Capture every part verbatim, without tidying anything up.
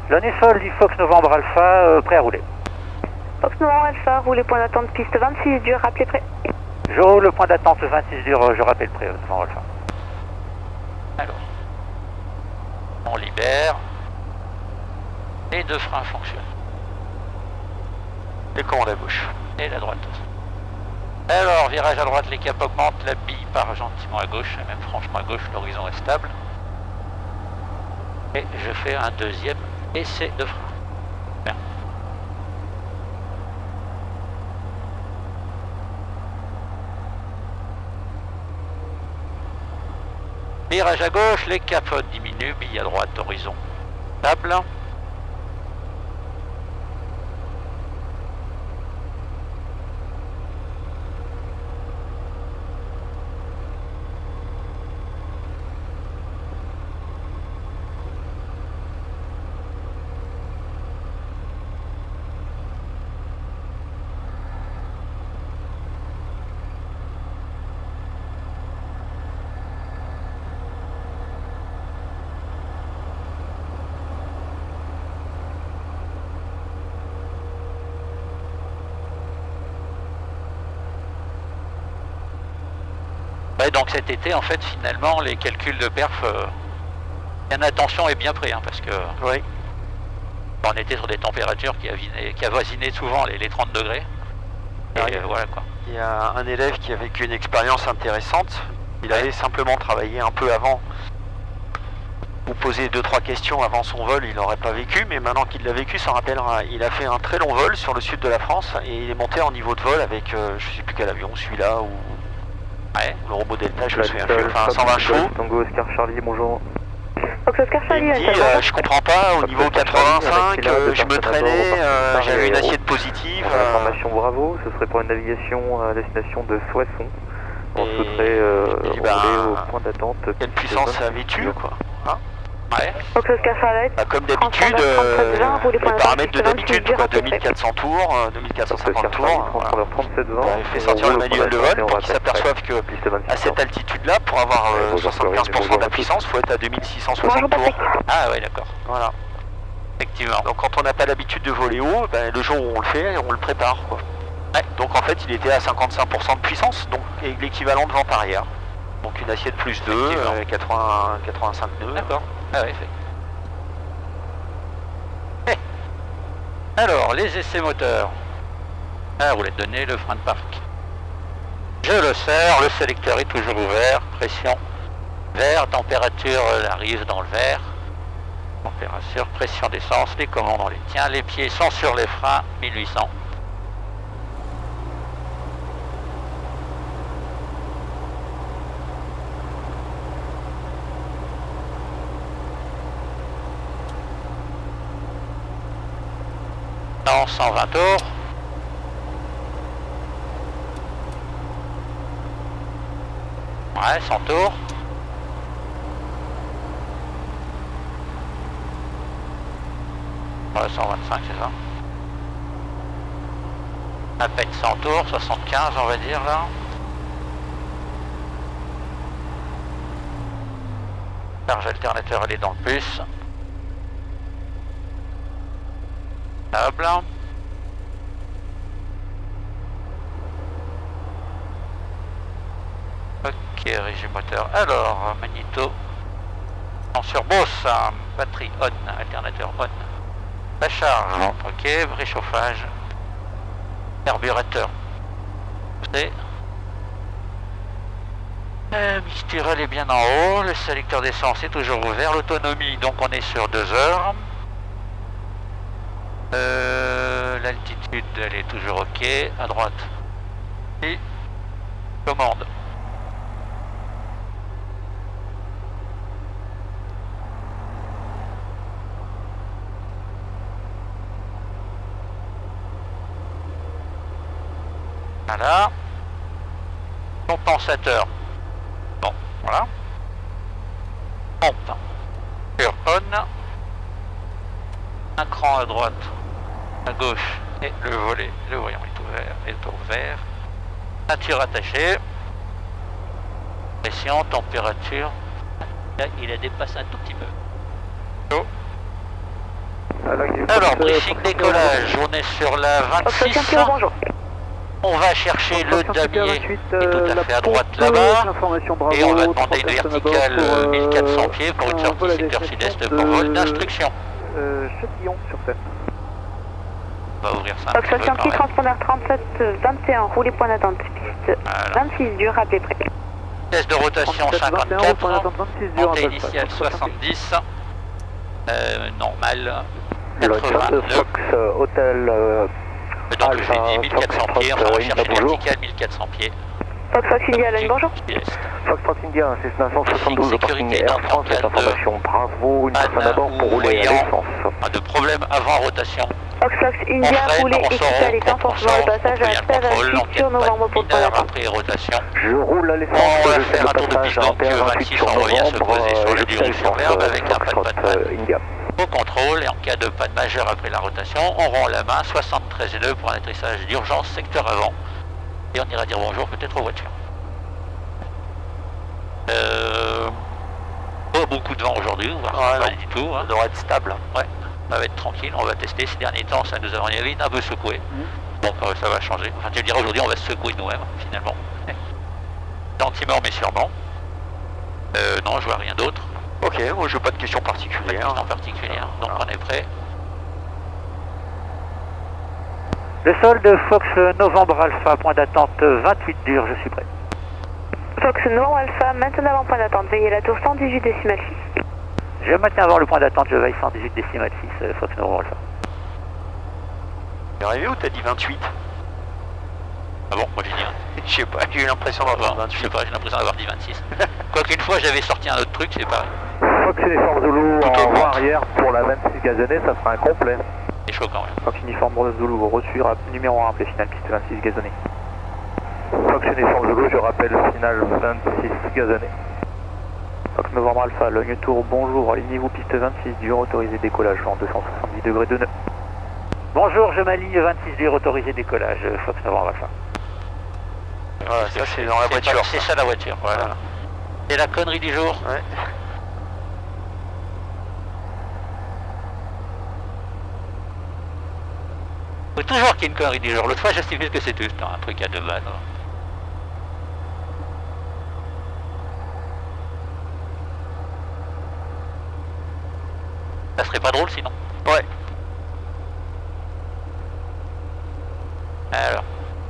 Lonesol du Fox Novembre Alpha, euh, prêt à rouler. Fox Novembre Alpha, roulez point d'attente piste vingt-six dur, rappelez prêt. Je roule le point d'attente vingt-six dur, je rappelle prêt, Novembre Alpha. Alors, on libère. Les deux freins fonctionnent. Les commandes à gauche et la droite. Alors, virage à droite, les caps augmentent, la bille part gentiment à gauche, et même franchement à gauche, l'horizon est stable. Et je fais un deuxième essai de frein. Bien. Virage à gauche, les caps diminuent, bille à droite, horizon stable. Ouais, donc cet été, en fait, finalement, les calculs de perf, euh, bien attention est bien pris, hein, parce que oui. On était sur des températures qui avoisinaient, qui avoisinaient souvent les, les trente degrés. Et ouais, euh, voilà quoi. Il y a un élève qui a vécu une expérience intéressante. Il avait simplement travaillé un peu avant, ou posé deux trois questions avant son vol, il n'aurait pas vécu, mais maintenant qu'il l'a vécu, ça rappellera. Il a fait un très long vol sur le sud de la France et il est monté en niveau de vol avec, euh, je sais plus quel avion, celui-là ou ouais, le robot Delta, je me souviens plus, enfin cent vingt chevaux. Tango Oscar Charlie, bonjour. Fox Oscar Et il me Charlie, dit, euh, je comprends pas, au niveau quatre-vingt-cinq, euh, je me traînais, euh, j'avais une assiette positive. Euh... Information Bravo, ce serait pour une navigation à destination de Soissons. On Et souhaiterait euh, dit, bah, rouler au point d'attente. Quelle puissance avais-tu, quoi, hein? Ouais. Fox Oscar Charlie. Bah, comme d'habitude, euh, les paramètres de d'habitude, quoi, deux mille quatre cents tours, euh, deux mille quatre cent cinquante tours. Voilà. Il fait sortir le manuel de vol pour qu'ils s'aperçoivent que à cette altitude-là, pour avoir euh, soixante-quinze pour cent de la puissance, il faut être à deux mille six cent soixante tours. Ah oui, d'accord. Voilà. Effectivement. Donc quand on n'a pas l'habitude de voler haut, ben, le jour où on le fait, on le prépare, quoi. Ouais. Donc en fait, il était à cinquante-cinq pour cent de puissance, donc l'équivalent de vent arrière. Donc une assiette plus deux, euh, quatre-vingts, quatre-vingt-cinq nœuds. D'accord. Ah oui, fait. Eh. Alors, les essais moteurs. Ah, roulette de nez, le frein de parc. Je le serre, le sélecteur est toujours ouvert, pression vert, température arrive dans le vert. Température, pression d'essence, les commandes on les tient, les pieds sont sur les freins, mille huit cents. cent vingt tours. Ouais, cent tours. Ouais, cent vingt-cinq, c'est ça. À peine cent tours, soixante-quinze on va dire là. Charge alternateur, elle est dans le plus. Stable. Ok, régime moteur. Alors, magnéto. En sur Boss, batterie on, alternateur on. La charge, ok, réchauffage. Carburateur. C'est. Euh, Mistral est bien en haut, le sélecteur d'essence est toujours ouvert, l'autonomie, donc on est sur deux heures. Euh, L'altitude, elle est toujours ok, à droite. Et commande. Voilà. Compensateur. Bon, voilà. Pompe. Sur on. Un cran à droite, à gauche, et le volet, le voyant est ouvert, est ouvert. Ceinture attachée. Pression, température. Là, il a dépassé un tout petit peu. Oh. Alors, briefing décollage, on est sur la Fox vingt-six. Kilo, bonjour. On va chercher le damier qui est tout à fait à droite là-bas. Et on va demander une verticale euh, mille quatre cents pieds pour une sortie secteur sud-est pour vol d'instruction. Châtillon sur scène. On va ouvrir ça un Fox petit peu Yankee, quand même. transpondeur trente-sept vingt et un, roulez point d'attente, piste Voilà. vingt-six, dur, rappelez prêt. Vitesse de rotation cinquante-quatre, vingt-six montée initiale soixante-dix, euh, normal Local quatre-vingt-neuf. Fox euh, Hotel euh, Donc je Alpha, lui dis mille quatre cents pieds, on va Fox, rechercher India, bonjour. verticale mille quatre cents pieds. Fox Fox India, Line, bonjour. Sud-est. Fox India, c'est neuf cent soixante-douze au parking Sécurité Air France, cette information. Bravo, une personne à bord pour rouler à l'essence. Pas de problème avant rotation. Fox Fox On India, freine, roulez on équipe sort, à l'écart, on on se sort, le on passage à prévient le contrôle, P R l'enquête sur novembre pour le point une heure d'attente. après rotation. Je roule à l'essence, On va je fais faire le un tour de passage piste à donc P R vingt-six, vingt-huit sur on revient se novembre, poser sur le euh, dur sur l'herbe avec un pas de Foxtrot, panne. euh, India. Au contrôle et en cas de panne majeure après la rotation, on rend la main soixante-treize et deux pour un atterrissage d'urgence secteur avant. Et on ira dire bonjour peut-être aux voitures. Euh, pas beaucoup de vent aujourd'hui, on va Ouais, pas non. du tout. Hein. Ça devrait être stable. Ouais, ça va être tranquille, on va tester. Ces derniers temps, ça nous a vite un peu secoué. Bon, euh, ça va changer. Enfin, tu me diras aujourd'hui, on va se secouer nous-mêmes, finalement. Gentiment, mais sûrement. Euh, non, je vois rien d'autre. Ok, moi je n'ai pas de questions Pas de particulières. question particulière. Donc on est prêt. Le sol de Fox Novembre Alpha, point d'attente vingt-huit dur, je suis prêt. Fox Nord Alpha, maintenant avant point d'attente, veillez la tour cent dix-huit décimale six. Je maintiens avant le point d'attente, je veille cent dix-huit décimale six, euh, Fox Novembre Alpha. T'es arrivé ou t'as dit vingt-huit? Ah bon, moi j'ai dit un. Je sais pas, j'ai eu l'impression Bon, d'avoir je sais vingt-huit. pas, j'ai l'impression d'avoir dit vingt-six. Quoique une fois j'avais sorti un autre truc, c'est pareil. Fox Uniforme Zulu Tout en augmente. voie arrière pour la vingt-six gazonnée, ça sera un complet. C'est chaud quand même. Fox Uniforme Zulu, reçu rap- numéro un, rappelé final piste vingt-six gazonnée. Fox Uniforme Zulu, je rappelle final vingt-six gazonnée. Fox Novembre Alpha, Logne Tour, bonjour, alignez-vous piste vingt-six dur, autorisé décollage en deux cent soixante-dix degrés de nœud. Bonjour, je m'aligne vingt-six dur, autorisé décollage, euh, Fox Novembre Alpha. Voilà, ça c'est dans la C'est voiture. pas- C'est ça la voiture, voilà. Voilà. C'est la connerie du jour. Ouais. Faut toujours qu'il y ait une connerie du jour. L'autre fois, j'estimais que c'était juste un truc à deux balles. Ça serait pas drôle sinon. Ouais. Alors.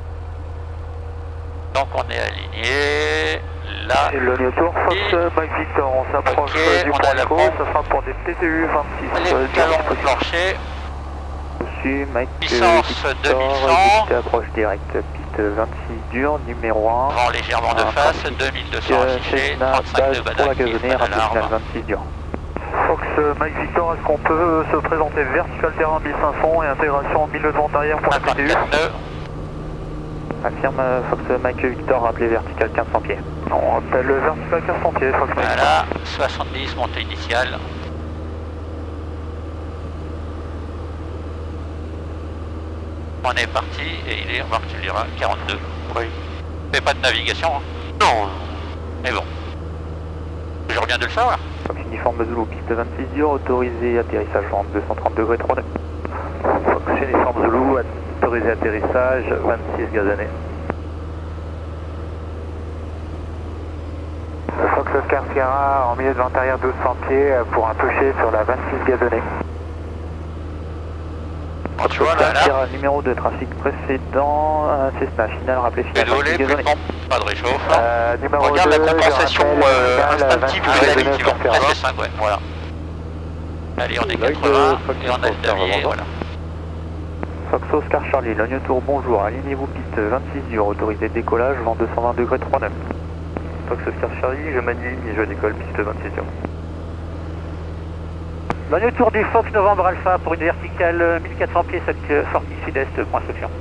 Donc on est aligné. Là. Et Logne Tour, Fox Et- Mike Victor, on s'approche Ok, euh, du on a point la Echo, pompe. ça sera pour des T T U vingt-six. Les euh, talons direct. planchers. Reçu, Mike Puissance Victor, deux mille cent. piste approche directe, piste vingt-six dur, numéro un. Vent légèrement de Un face. trafic, deux mille deux cents Euh, affichés. Cessna, trente-cinq base de pour la Badak. gazonnée, rappel final vingt-six dur. Fox euh, Mike Victor, est-ce qu'on peut se présenter vertical terrain mille cinq cents et intégration mille de vent arrière pour la T T U? cinquante-quatre nœuds. Affirme euh, Fox Mike Victor, rappelé vertical quinze cents pieds. On appelle le vertical quinze cents pieds, Fox Mike. Voilà. soixante-dix, montée initiale. On est parti et il est, remarque, tu le diras, quarante-deux. Oui. Fait pas de navigation, hein. Non. Mais bon. Je reviens de le savoir. Fox Uniforme Zulu, piste vingt-six dur, autorisé atterrissage en deux cent trente degrés trois nœuds. Fox Uniforme Zulu, autorisé atterrissage vingt-six gazonnée. Fox Oscar Sierra en milieu de vent arrière douze cents pieds pour un pusher sur la vingt-six gazonnée. Bon, tu vois, là, Oscar là. Sierra numéro de trafic précédent, euh, Cessna, final, rappelé final Pédolé, vingt-six plus de gazonnée. vent, pas de réchauffe. Euh, numéro Regarde la deux, je compensation, rappelle, euh, final, instinctive vingt-six Ah, de la oui, gazonnée, effectivement. Oscar Sierra. S cinq, ouais, voilà. Allez, on est L'œil de quatre-vingts Fox et on a le Oscar, damier, vraiment. voilà. Fox Oscar Charlie, Logne Tour, bonjour, alignez-vous piste vingt-six dur, autorisé décollage, vent deux cent vingt degrés trois nœuds. Fox Oscar Charlie, je m'aligne et je décolle piste vingt-six dur. Logne Tour du Fox Novembre Alpha pour une verticale euh, mille quatre cents pieds, soc- sortie sud-est, point instruction.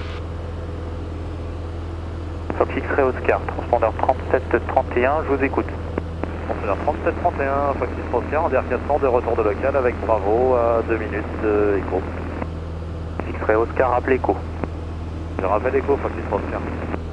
Fox X-Ray Oscar, transpondeur trente-sept trente et un, je vous écoute. Transpondeur trente-sept trente et un, Fox X-Ray en D R quatre cents de retour de local avec Bravo à deux minutes euh, écho. X-Ray Oscar, rappel écho. Je rappelle écho, Fox X-Ray.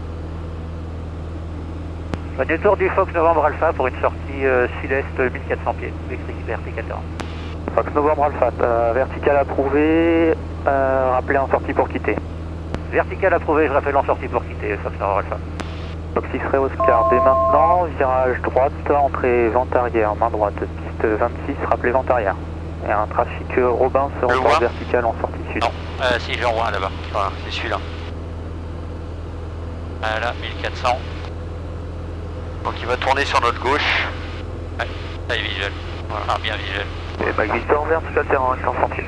Logne Tour du Fox Novembre Alpha pour une sortie euh, sud-est mille quatre cents pieds, verticale terrain. Fox Novembre Alpha, euh, vertical approuvé, euh, rappelez en sortie pour quitter. Vertical approuvé, je rappelle en sortie pour quitter, Fox Novembre Alpha. Fox X-Ray Oscar, dès maintenant, virage droite, entrée vente arrière, main droite, piste vingt-six, rappelez vente arrière. Et un trafic Robin se reporte vertical en sortie sud. Non, euh, si j'en vois un là-bas. Voilà, c'est celui-là. Voilà, mille quatre cents. Donc il va tourner sur notre gauche. Ouais, ça est visuel. Voilà. Enfin, bien visuel. Et Mike Victor, vertical terrain, cent sentier.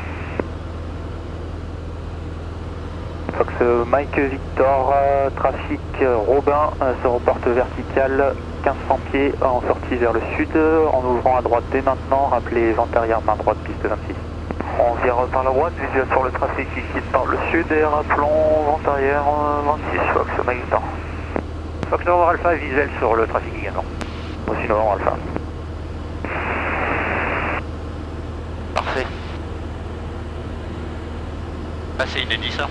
Fox Mike Victor, euh, trafic euh, Robin euh, se reporte vertical, quinze cents pieds en sortie vers le sud, en ouvrant à droite dès maintenant, rappelez vente arrière, main droite, piste vingt-six. On vire par la droite, visuel sur le trafic qui quitte par le sud et rappelons vente arrière euh, vingt-six, Fox Mike Victor. Fox Novembre Alpha, visuel sur le trafic également. Aussi Novembre Alpha. Parfait. Ah, c'est inédit ça.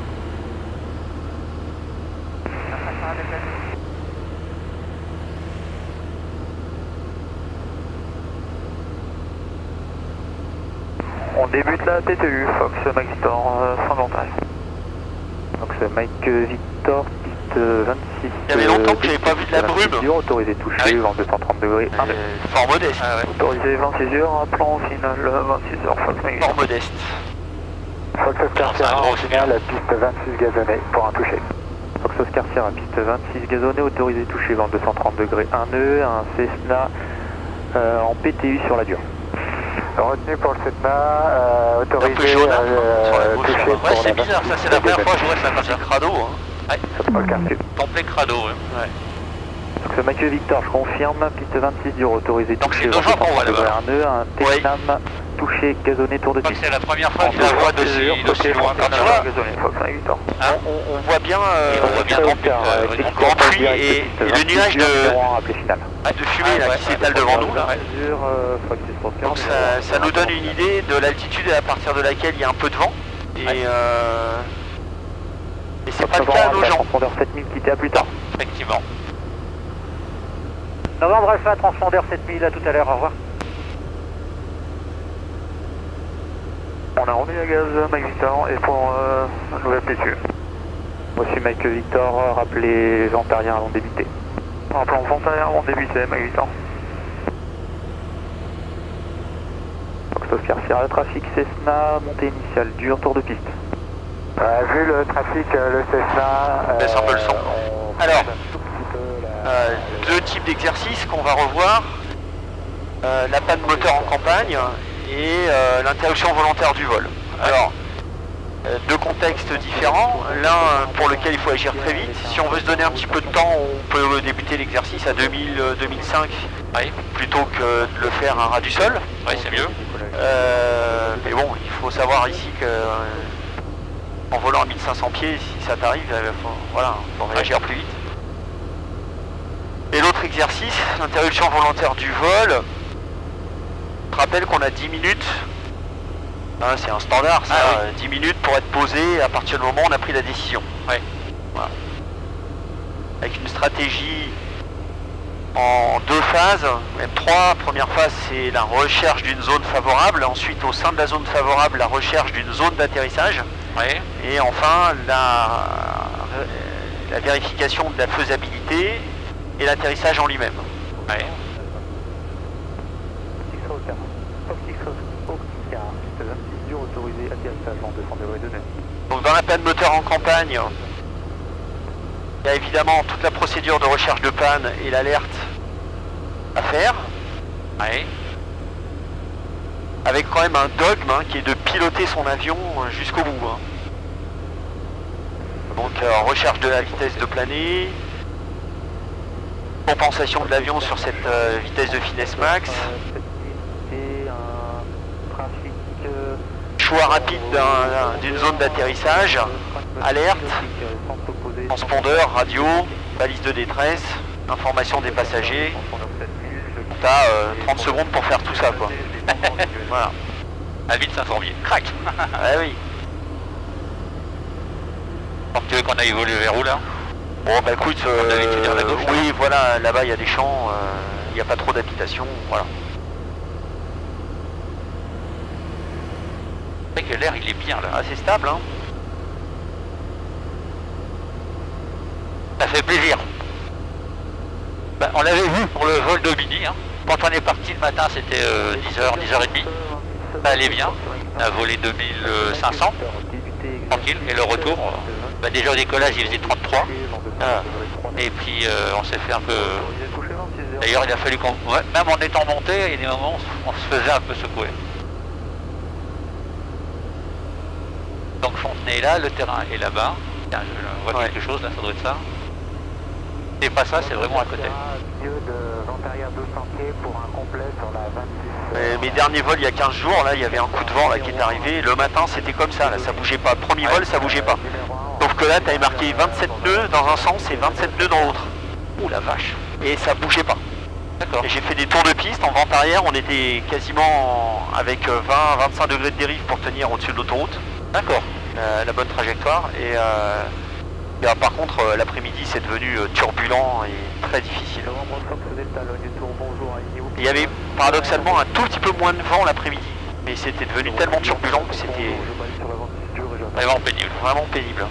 On débute la P T U, Fox Mike Victor, euh, sans montage. Fox Mike Victor, piste vingt-six. Il y avait longtemps que j'avais pas vu de la brume. Autorisé touché, Ah oui. vent deux cent trente degrés. Euh, fort modeste. Ah ouais. Autorisé vingt-six heures, un plan au final vingt-six heures, Fox Mike Victor. Fort modeste. Fox Oscar c'est un Sierra, gros au final, la piste vingt-six gazonnée pour un touché. Fox Oscar Sierra, piste vingt-six gazonnée, autorisé touché, vent deux cent trente degrés, un nœud, un Cessna euh, en P T U sur la dure. Retenu pour le Cessna, euh, autorisé jaune, hein, euh, sur la gauche, touché là-bas. pour Ouais, c'est la bizarre, ça c'est la première fois que je vois ça comme ça. Crado, hein. Paul Cartier. Complet crado, ouais. ouais. Donc Mathieu Victor, je confirme, piste vingt-six dur, autorisé Donc touché, c'est deux gens qu'on voit là-bas. un nœud, un Tecnam, touché, gazonné, tour de Je crois que piste. c'est la première fois que je la vois d'aussi d'aussi loin comme tu ça. vois. Hein On, on voit bien, euh, Et on voit bien Oscar, grand but, euh, euh, Christian grand pluie Paul, et- piste et le vingt-six nuage dur, de- numéro un, rappelé final. de fumée là, Ah, ouais, qui s'étale devant nous. Là. Ouais. Sur, euh, Fox X Oscar, Donc numéro ça, un. ça nous donne une idée de l'altitude à partir de laquelle il y a un peu de vent. Et, Ouais. euh, et c'est Fox pas le cas à Novembre nos Alpha, gens. transpondeur sept mille, quitté à plus tard. Effectivement. Novembre Alpha, transpondeur sept mille, à tout à l'heure, au revoir. On a remis à gaz Mike Victor et pour euh, un nouvel P T U. Reçu Mike Victor, rappelez vente arrière avant de débuter. Rappelons vente arrière avant de débuter, Mike Victor. Fox Oscar Sierra, trafic Cessna, montée initiale, dur, tour de piste. Euh, vu le trafic, euh, le Cessna... Euh, Baisse un peu le son. on- Alors, un tout petit peu la- Euh, deux types d'exercices qu'on va revoir. Euh, la panne moteur en campagne et euh, l'interruption volontaire du vol. Alors, euh, deux contextes différents. L'un pour lequel il faut agir très vite. Si on veut se donner un petit peu de temps, on peut débuter l'exercice à deux mille, deux mille cinq Oui, plutôt que de le faire à ras du sol. oui, c'est mieux. Euh, mais bon, il faut savoir ici que euh, en volant à mille cinq cents pieds, si ça t'arrive, il faut, voilà, faut réagir plus vite. Et l'autre exercice, l'interruption volontaire du vol. Je rappelle qu'on a dix minutes. Hein, c'est un standard, ça, Ah oui. euh, dix minutes pour être posé à partir du moment où on a pris la décision. Ouais. Voilà. Avec une stratégie en deux phases, même trois. Première phase, c'est la recherche d'une zone favorable. Ensuite, au sein de la zone favorable, la recherche d'une zone d'atterrissage. Oui. Et enfin, la, la vérification de la faisabilité et l'atterrissage en lui-même. Oui. Fox Oscar. Fox Oscar, piste vingt-six dur, autorisé, atterrissage vent deux cents degrés de nœud. Donc dans la panne moteur en campagne, il y a évidemment toute la procédure de recherche de panne et l'alerte à faire, Oui. avec quand même un dogme hein, qui est de piloter son avion euh, jusqu'au bout. hein. Donc euh, recherche de la vitesse de planée, compensation de l'avion sur cette euh, vitesse de finesse max, Et un trafic... euh, choix rapide d'un- d'une zone d'atterrissage, alerte, transpondeur, radio, balise de détresse, information des passagers. T'as euh, trente secondes pour faire tout ça quoi. Voilà. À vite cinq cents pieds. Crac. Ah oui. Donc tu veux qu'on aille évoluer vers où là? Bon bah écoute, euh, d'habitude, vers la gauche, là. oui voilà, là-bas il y a des champs, euh, il n'y a pas trop d'habitation, voilà. C'est vrai que l'air il est bien là. Assez stable, hein. Ça fait plaisir. Ben, on l'avait vu pour le vol de midi. Hein. Quand on est parti le matin, c'était euh, dix heures, dix heures trente. Ça allait bien. On a volé deux mille cinq cents. Tranquille. Et le retour, ben, déjà au décollage, il faisait trente-trois. Ah. Et puis euh, on s'est fait un peu... D'ailleurs, il a fallu qu'on... Ouais, même en étant monté, il y a des moments où on se faisait un peu secouer. Donc Fontenay est là, le terrain est là-bas. Tiens, je vois ouais. quelque chose là, ça doit être ça. C'est pas ça, c'est vraiment à côté. Euh, mes derniers vols il y a quinze jours, là il y avait un coup de vent là, qui est arrivé. Le matin c'était comme ça, là, ça bougeait pas. Premier vol ça bougeait pas. Sauf que là tu avais marqué vingt-sept nœuds dans un sens et vingt-sept nœuds dans l'autre. Ouh la vache. Et ça bougeait pas. D'accord. Et j'ai fait des tours de piste en vente arrière, on était quasiment avec vingt à vingt-cinq degrés de dérive pour tenir au-dessus de l'autoroute. D'accord. Euh, la bonne trajectoire. Et, euh, et euh, par contre euh, l'après-midi c'est devenu euh, turbulent et très difficile. Il y avait paradoxalement un tout petit peu moins de vent l'après-midi, mais c'était devenu tellement turbulent que c'était vraiment pénible. Vraiment pénible.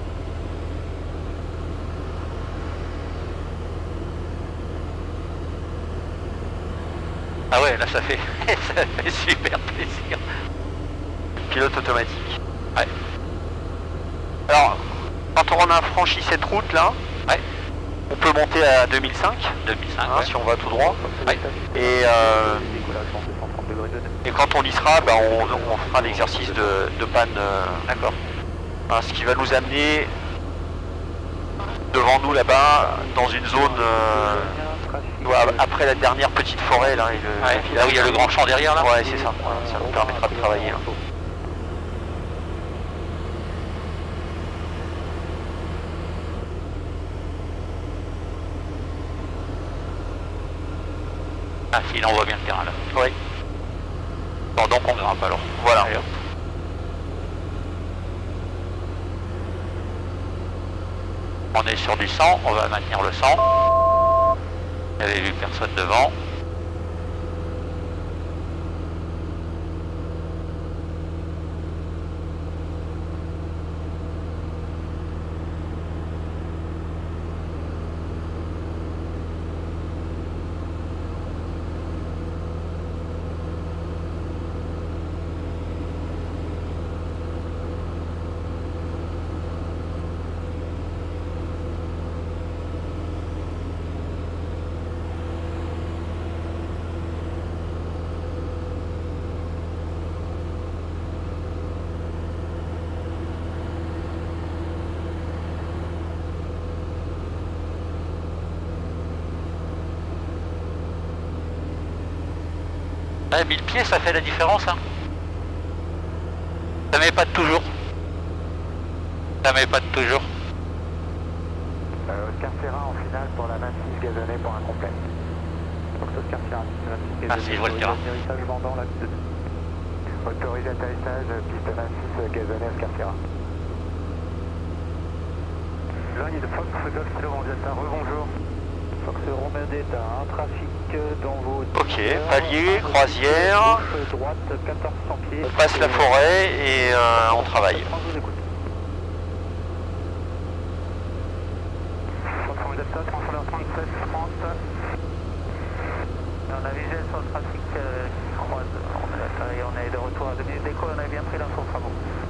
Ah ouais, là ça fait, ça fait super plaisir. Pilote automatique. Ouais. Alors, quand on a franchi cette route là, ouais. on peut monter à deux mille cinq, deux mille cinq hein, ouais. si on va tout droit. Ouais. Et, euh, et quand on y sera, bah, on, on fera l'exercice de, de panne. Euh, D'accord. Hein, ce qui va nous amener devant nous là-bas, dans une zone euh, après la dernière petite forêt là. Et le, ouais. Là où il y a le grand champ derrière là. Ouais, c'est ça. Ouais, ça nous permettra de travailler. Là. Ah si, là on voit bien le terrain là. Oui. Bon, donc on grimpe alors. Voilà. Allez, on est sur du cent, on va maintenir le cent. Il n'y avait vu personne devant. Ouais, mille pieds, ça fait la différence. Hein. Ça met pas de toujours. Ça met pas de toujours. Euh, Oscar Ferrat en finale pour la vingt-six gazonnée pour un complet. Donc Oscar Ferrat, vingt-six ah si, je vois le terrain. Atterrissage vendant là. Autorisé atterrissage, piste vingt-six gazonnée Oscar Ferrat. Ligne de Fox Golf Kilo Delta, rebonjour. Fox Romain Delta, un trafic dans vos... Ok, palier, croisière, gauche, droite, quatorze cents pieds. On passe la forêt et euh, on travaille. Fox Romain Delta, transpondeur trente-sept trente. On a visuel sur le trafic euh, qui croise. On est, on est de retour à deux minutes d'écho, on a bien pris l'info travaux.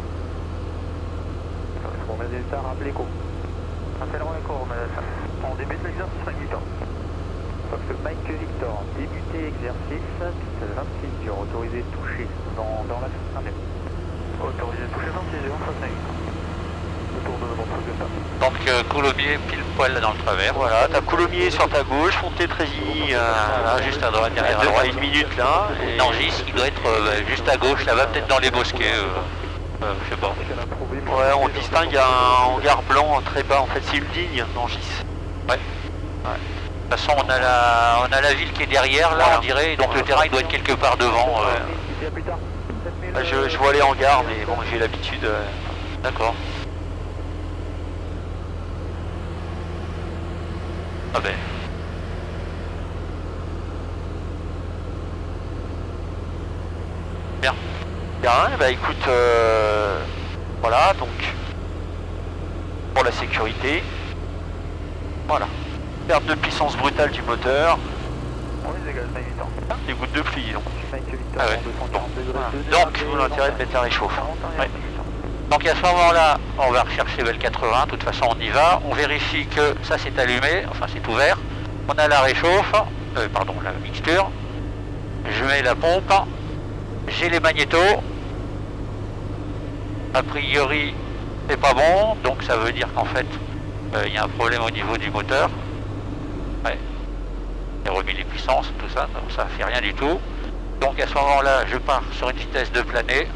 Fox Romain Delta, rappelez l'écho. Rappellerons l'écho, Romain Delta. On débute l'exercice cinq huit ans. Fox Mike Victor, débuter exercice, piste vingt-six dur, autorisé toucher dans, dans la soixante-neuf. Autorisé toucher vingt-six dur, soixante-neuf. Autour de votre Delta. Donc euh, Coulommiers pile poil là dans le travers. Voilà, t'as Coulommiers sur ta gauche, Fontenay-Trésigny euh, voilà, juste à droite, derrière à droite. une minute là. Et... Nangis, il doit être euh, juste à gauche, là-bas, peut-être dans les bosquets. Euh, euh, je sais pas. Ouais, on distingue un hangar blanc très bas, en fait c'est une ligne, Nangis. Ouais. Ouais. De toute façon, on a la, on a la ville qui est derrière, là, voilà. On dirait, donc le terrain, il doit être quelque part devant. Euh... Je, je vois les hangars, mais bon, j'ai l'habitude. Euh... D'accord. Ah ben. Bien. Bien, bah écoute, euh, voilà, donc pour la sécurité, voilà, perte de puissance brutale du moteur, On les égale, Mike Victor. des gouttes de pluie donc. Mike Victor, Ah ouais. deux cent quarante degrés. Voilà. Donc, vous l'intérêt de mettre la réchauffe. Ouais. Donc à ce moment-là, on va rechercher Bell quatre-vingts, de toute façon on y va, on vérifie que ça c'est allumé, enfin c'est ouvert, on a la réchauffe, euh, pardon, la mixture, je mets la pompe, j'ai les magnétos, a priori c'est pas bon, donc ça veut dire qu'en fait il euh, y a un problème au niveau du moteur, ouais, j'ai remis les puissances, tout ça, donc ça fait rien du tout, donc à ce moment-là je pars sur une vitesse de planée,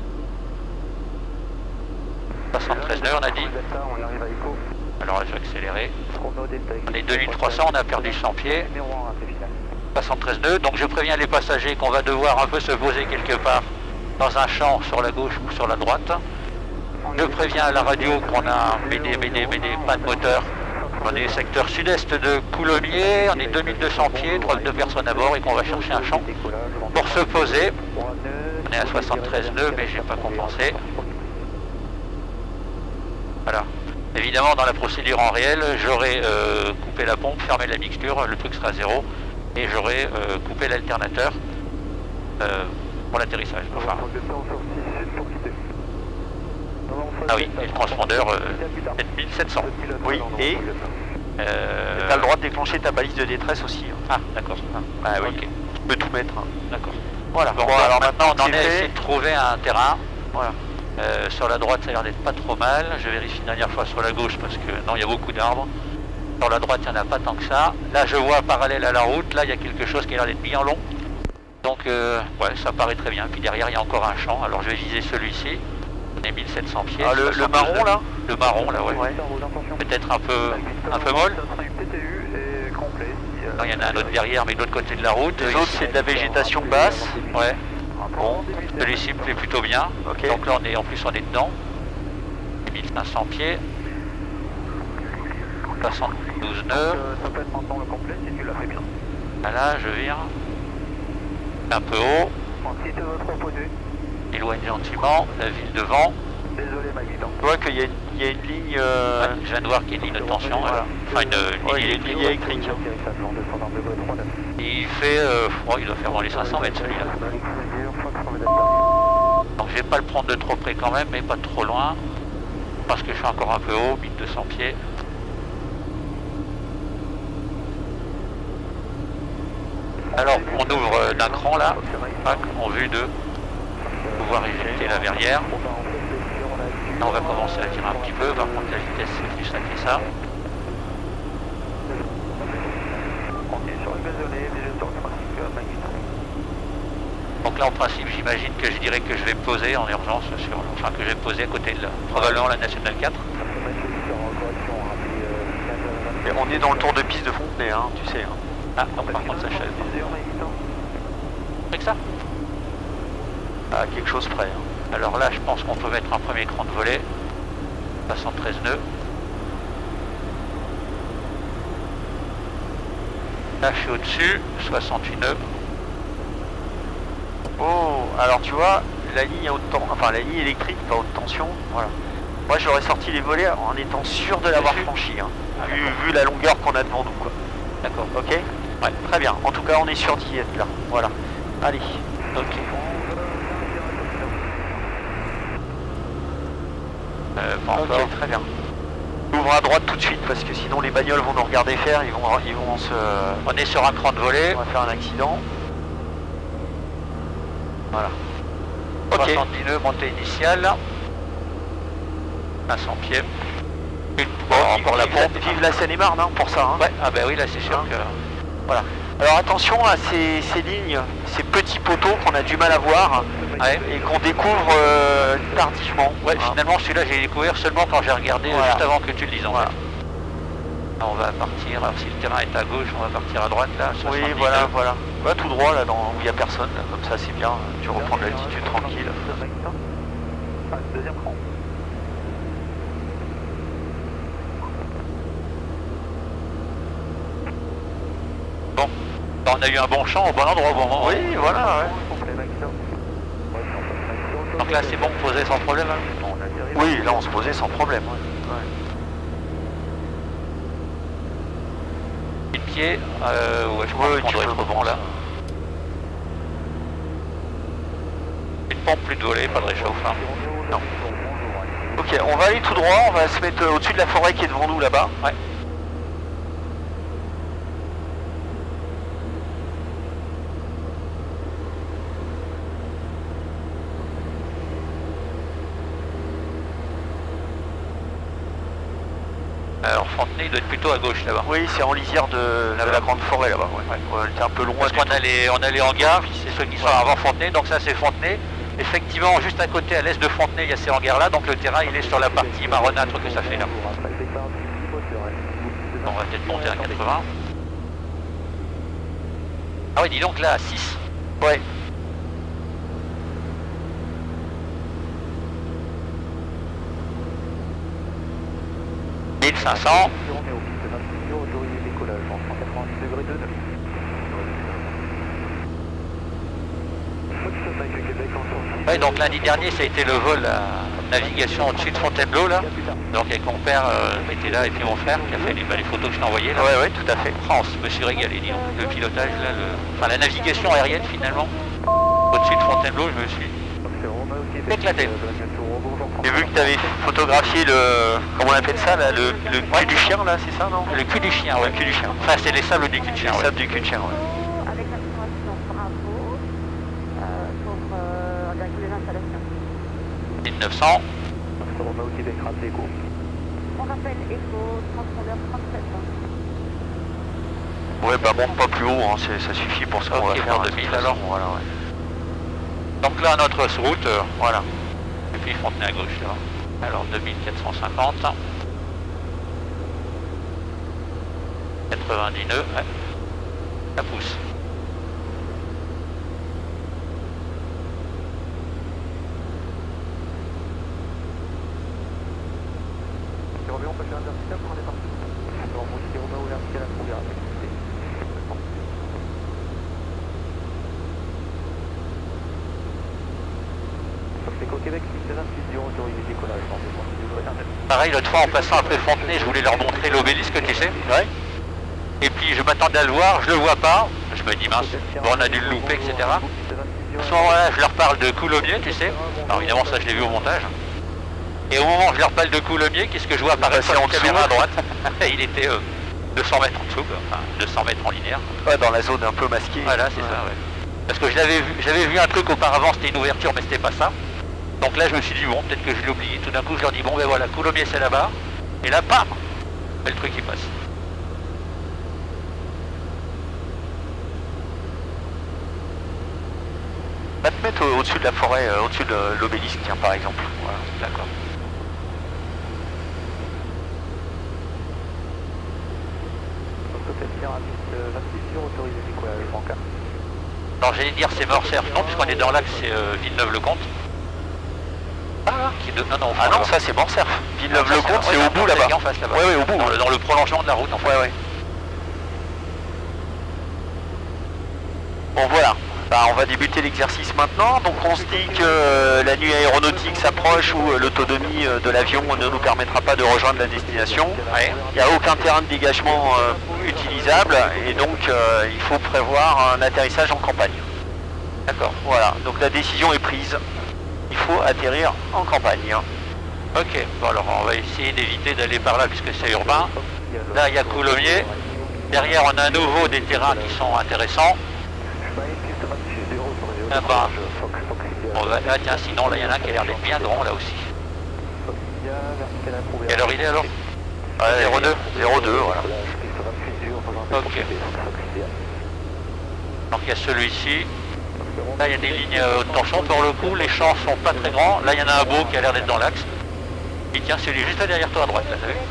soixante-treize nœuds on a dit. On arrive à Echo. Alors là je vais accélérer. Chrono Delta. On est deux mille trois cents, on a perdu cent pieds. Numéro un, c'est final. soixante-treize nœuds, donc je préviens les passagers qu'on va devoir un peu se poser quelque part dans un champ sur la gauche ou sur la droite. Je préviens à la radio qu'on a B D, B D, B D, pas de moteur. On est secteur sud-est de Coulommiers, on est deux mille deux cents pieds, trois deux personnes à bord et qu'on va chercher un champ pour se poser. On est à soixante-treize nœuds mais j'ai pas compensé. Voilà. Évidemment, dans la procédure en réel, j'aurais euh, coupé la pompe, fermé la mixture, le truc sera à zéro, et j'aurais euh, coupé l'alternateur euh, pour l'atterrissage. Enfin, ah oui, et le transpondeur euh, sept mille sept cents. Oui, et Euh, tu as le droit de déclencher ta balise de détresse aussi. Hein. Ah, d'accord. Ah oui, Ok, tu peux tout mettre. Hein. d'accord. Voilà, Bon, bon, bah, alors maintenant, on en c'est est à fait. essayer de trouver un terrain. Voilà. Euh, sur la droite, ça a l'air d'être pas trop mal. Je vérifie une dernière fois sur la gauche parce que non, il y a beaucoup d'arbres. Sur la droite, il n'y en a pas tant que ça. Là, je vois parallèle à la route. Là, il y a quelque chose qui a l'air d'être bien long. Donc, euh, ouais, ça paraît très bien. Puis derrière, il y a encore un champ. Alors, je vais viser celui-ci. On est mille sept cents pieds. Ah, le, le soixante-douze marron là Le marron, là, ouais. Ouais. Peut-être un peu, un peu molle. Non, il y en a un autre derrière, mais de l'autre côté de la route. Les autres, c'est de la végétation basse. Ouais. Bon, celui-ci me plaît plutôt bien. Ok. Donc là, on est, en plus, on est dedans. mille cinq cents pieds. soixante-douze nœuds. Ça peut être maintenant le complet si tu l'as fait bien. Là, je vire. Un peu haut. Si tu veux te reposer. Éloigne gentiment. La ville devant. Désolé, Maguidan. Tu vois qu'il y, a une- il y a une ligne... euh, Ouais, je viens de voir qu'il y a une ligne de tension. Voilà. Enfin, une, une Ouais, il y a ligne une ligne électrique. électrique. Il fait... Euh, oh, il doit faire dans les cinq cents mètres, celui-là. Donc, je vais pas le prendre de trop près quand même, mais pas trop loin. Parce que je suis encore un peu haut, mille deux cents pieds. Alors, on ouvre d'un cran là, en vue de pouvoir éjecter la verrière. Là, on va commencer à tirer un petit peu, par contre la vitesse c'est plus ça que ça. On est sur le gazonné, mais je tourne pratique Maguidan. Donc là en principe j'imagine que je dirais que je vais me poser en urgence sur, enfin que je vais me poser à côté de la, probablement la Nationale quatre. Et on est dans le tour de piste de Fontenay, hein, tu sais. Hein. Ah non, par contre ça chauffe. C'est que ça. À quelque chose près. Hein. Alors là je pense qu'on peut mettre un premier cran de volet. soixante-treize nœuds. Là je suis au-dessus, soixante-huit nœuds. Oh, alors tu vois, la ligne à haute tension, enfin la ligne électrique, pas haute tension, voilà. Moi j'aurais sorti les volets en étant sûr de l'avoir franchi, hein, vu, vu la longueur qu'on a devant nous, quoi. D'accord. Ok. Ouais, très bien. En tout cas, on est sûr d'y être là. Voilà. Allez. Ok. Euh, pas Ok, encore. très bien. Ouvre à droite tout de suite parce que sinon les bagnoles vont nous regarder faire, ils vont, ils vont se... On est sur un cran de volet. On va faire un accident. Voilà. Ok. soixante-dix nœuds, montée initiale. à cent pieds. Une, Bon, bon, vive, encore la vive la, pompe. vive la Seine-et-Marne hein, pour ça. Hein. Ouais, ah bah oui, là c'est sûr Hein. que... Voilà. Alors attention à ces, ces lignes, ces petits poteaux qu'on a du mal à voir Ouais. et qu'on découvre euh, tardivement. Ouais, hein. finalement celui-là j'ai découvert seulement quand j'ai regardé Voilà. juste avant que tu le dises en Voilà. fait. Là, on va partir, alors si le terrain est à gauche, on va partir à droite là, Oui, soixante-dix voilà, nœuds. voilà. Va tout droit là dans, où il n'y a personne, là, comme ça c'est bien, tu reprends de l'altitude tranquille. Ah, deuxième cran. Bon, bah, on a eu un bon champ au bon endroit au bon moment. Oui, voilà, ouais. Complet, Maguidan. Ouais, non, pas de Maguidan, Donc là c'est bon, posé sans problème hein. Oui, là on se posait sans problème. Ouais. Ouais. Et de pied, euh, ouais, je crois Ouais, qu'on tu doit peux être bon là. Plus de pompe, plus de volet, pas de réchauffe. Hein. Non. Ok, on va aller tout droit, on va se mettre euh, au-dessus de la forêt qui est devant nous là-bas. Ouais. Alors Fontenay il doit être plutôt à gauche là-bas. Oui, c'est en lisière de, de la grande forêt là-bas. Ouais. Ouais, elle était un peu loin. Parce qu'on a les, on a les hangars, c'est ceux qui sont avant Fontenay, donc ça c'est Fontenay. Effectivement, juste à côté, à l'est de Fontenay, il y a ces hangars là, donc le terrain il est sur la partie marronâtre que ça fait là. On va peut-être monter à quatre-vingts. Ah oui, dis donc là à six. Ouais. mille cinq cents. Ouais, donc lundi dernier ça a été le vol à navigation au-dessus de Fontainebleau là. Donc avec mon père euh, qui était là et puis mon frère qui a fait les, bah, les photos que je t'ai envoyées là. Ouais ouais tout à fait. France, je me suis régalé, dis donc. Le pilotage là, le... enfin la navigation aérienne finalement. Au-dessus de Fontainebleau je me suis éclaté. J'ai vu que tu avais photographié le... comment on appelle ça là, le, le cul ouais. du chien là, c'est ça non? Le cul du chien, ouais. Le cul du chien. Enfin c'est les sables du cul de chien. Les ouais. sables du cul de chien, ouais. Avec l'information Bravo euh, pour euh, la les installations. mille neuf cents. On rappelle Echo, transpondeur trente-sept. Ouais bah monte pas plus haut, hein. Ça suffit pour ce qu'on okay, va faire. deux mille alors. Voilà, ouais. Donc là notre route, euh, voilà. Et puis Fontenay à gauche là. Alors deux mille quatre cent cinquante. quatre-vingt-dix nœuds, ouais. Ça pousse. Pareil, l'autre fois en passant après Fontenay, je voulais leur montrer l'obélisque, tu sais. Ouais. Et puis je m'attendais à le voir, je le vois pas. Je me dis mince, bon, on a dû le louper, et cetera. À ce moment-là, je leur parle de Coulommiers, tu sais. Alors évidemment, ça je l'ai vu au montage. Et au moment où je leur parle de Coulommiers, qu'est-ce que je vois apparaître sur la caméra à droite? Il était euh, deux cents mètres en dessous, quoi. Enfin deux cents mètres en linéaire. Ouais, dans la zone un peu masquée. Voilà, c'est ouais. ça, ouais. Parce que je l'avais vu, j'avais vu un truc auparavant, c'était une ouverture, mais c'était pas ça. Donc là, je me suis dit, bon, peut-être que je l'ai oublié. Tout d'un coup, je leur dis, bon, ben voilà, Coulommiers, c'est là-bas. Et là, bam, le truc, il passe. Va te mettre au-dessus de la forêt, euh, au-dessus de l'obélisque, tiens, par exemple. Voilà, d'accord. Alors j'allais dire c'est Morcerf, non, puisqu'on est dans l'axe, c'est euh, Villeneuve-le-Comte. Ah, qui est de... non, non, ah non, ça c'est Morcerf. Villeneuve-le-Comte, c'est au bout là-bas. En face là-bas. Ouais, ouais, au bout. Dans le, dans le prolongement de la route, en fait. Ouais, ouais. Bon, voilà. Bah, on va débuter l'exercice maintenant. Donc on se dit que euh, la nuit aéronautique s'approche où euh, l'autonomie euh, de l'avion ne nous permettra pas de rejoindre la destination. Ouais. Il n'y a aucun terrain de dégagement euh, utilisable et donc euh, il faut prévoir un atterrissage en campagne. D'accord. Voilà, donc la décision est prise. Il faut atterrir en campagne. Ok, bon alors on va essayer d'éviter d'aller par là puisque c'est urbain. Là il y a Coulommiers. Derrière on a à nouveau des terrains qui sont intéressants. Ah bah, on va, ah tiens, sinon là il y en a un qui a l'air d'être bien grand là aussi. Quelle heure il est alors? Ouais, zéro deux. zéro deux, voilà. Ok. Donc il y a celui-ci. Là il y a des lignes haute tension pour le coup, les champs sont pas très grands. Là il y en a un beau qui a l'air d'être dans l'axe. Et tiens, celui juste derrière toi à droite là, t'as vu?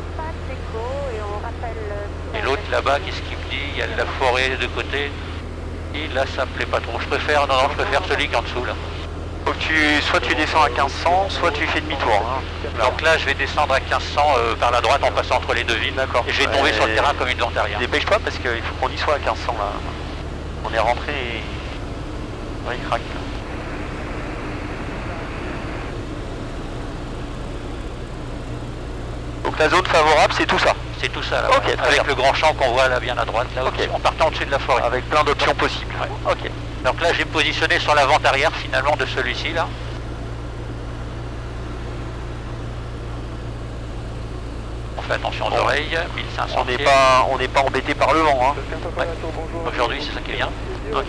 Et l'autre là-bas, qu'est-ce qu'il me dit? Il y a de la forêt de côté. Et là ça me plaît pas trop. Je préfère, non non, je préfère celui qui est en dessous là. Faut que tu, soit tu descends à quinze cents, soit tu fais demi-tour. Hein. Donc là je vais descendre à quinze cents euh, par la droite en passant entre les deux villes. D'accord. Et je vais tomber euh, sur le terrain comme une dent arrière. Dépêche-toi parce qu'il faut qu'on y soit à quinze cents là. On est rentré et... Ouais, il craque. ta zone favorable, c'est tout ça. C'est tout ça là. Ok, voilà. très Avec bien. le grand champ qu'on voit là bien à droite, là, Ok. en partant au-dessus de la forêt. Avec plein d'options possibles. Ouais. Ok. Donc là, j'ai positionné sur la vente arrière finalement de celui-ci là. On fait attention aux Bon. oreilles, mille cinq cents On n'est pieds. pas, on n'est pas embêté par le vent. Hein. Ouais. Aujourd'hui, c'est ça qui vient. Ok.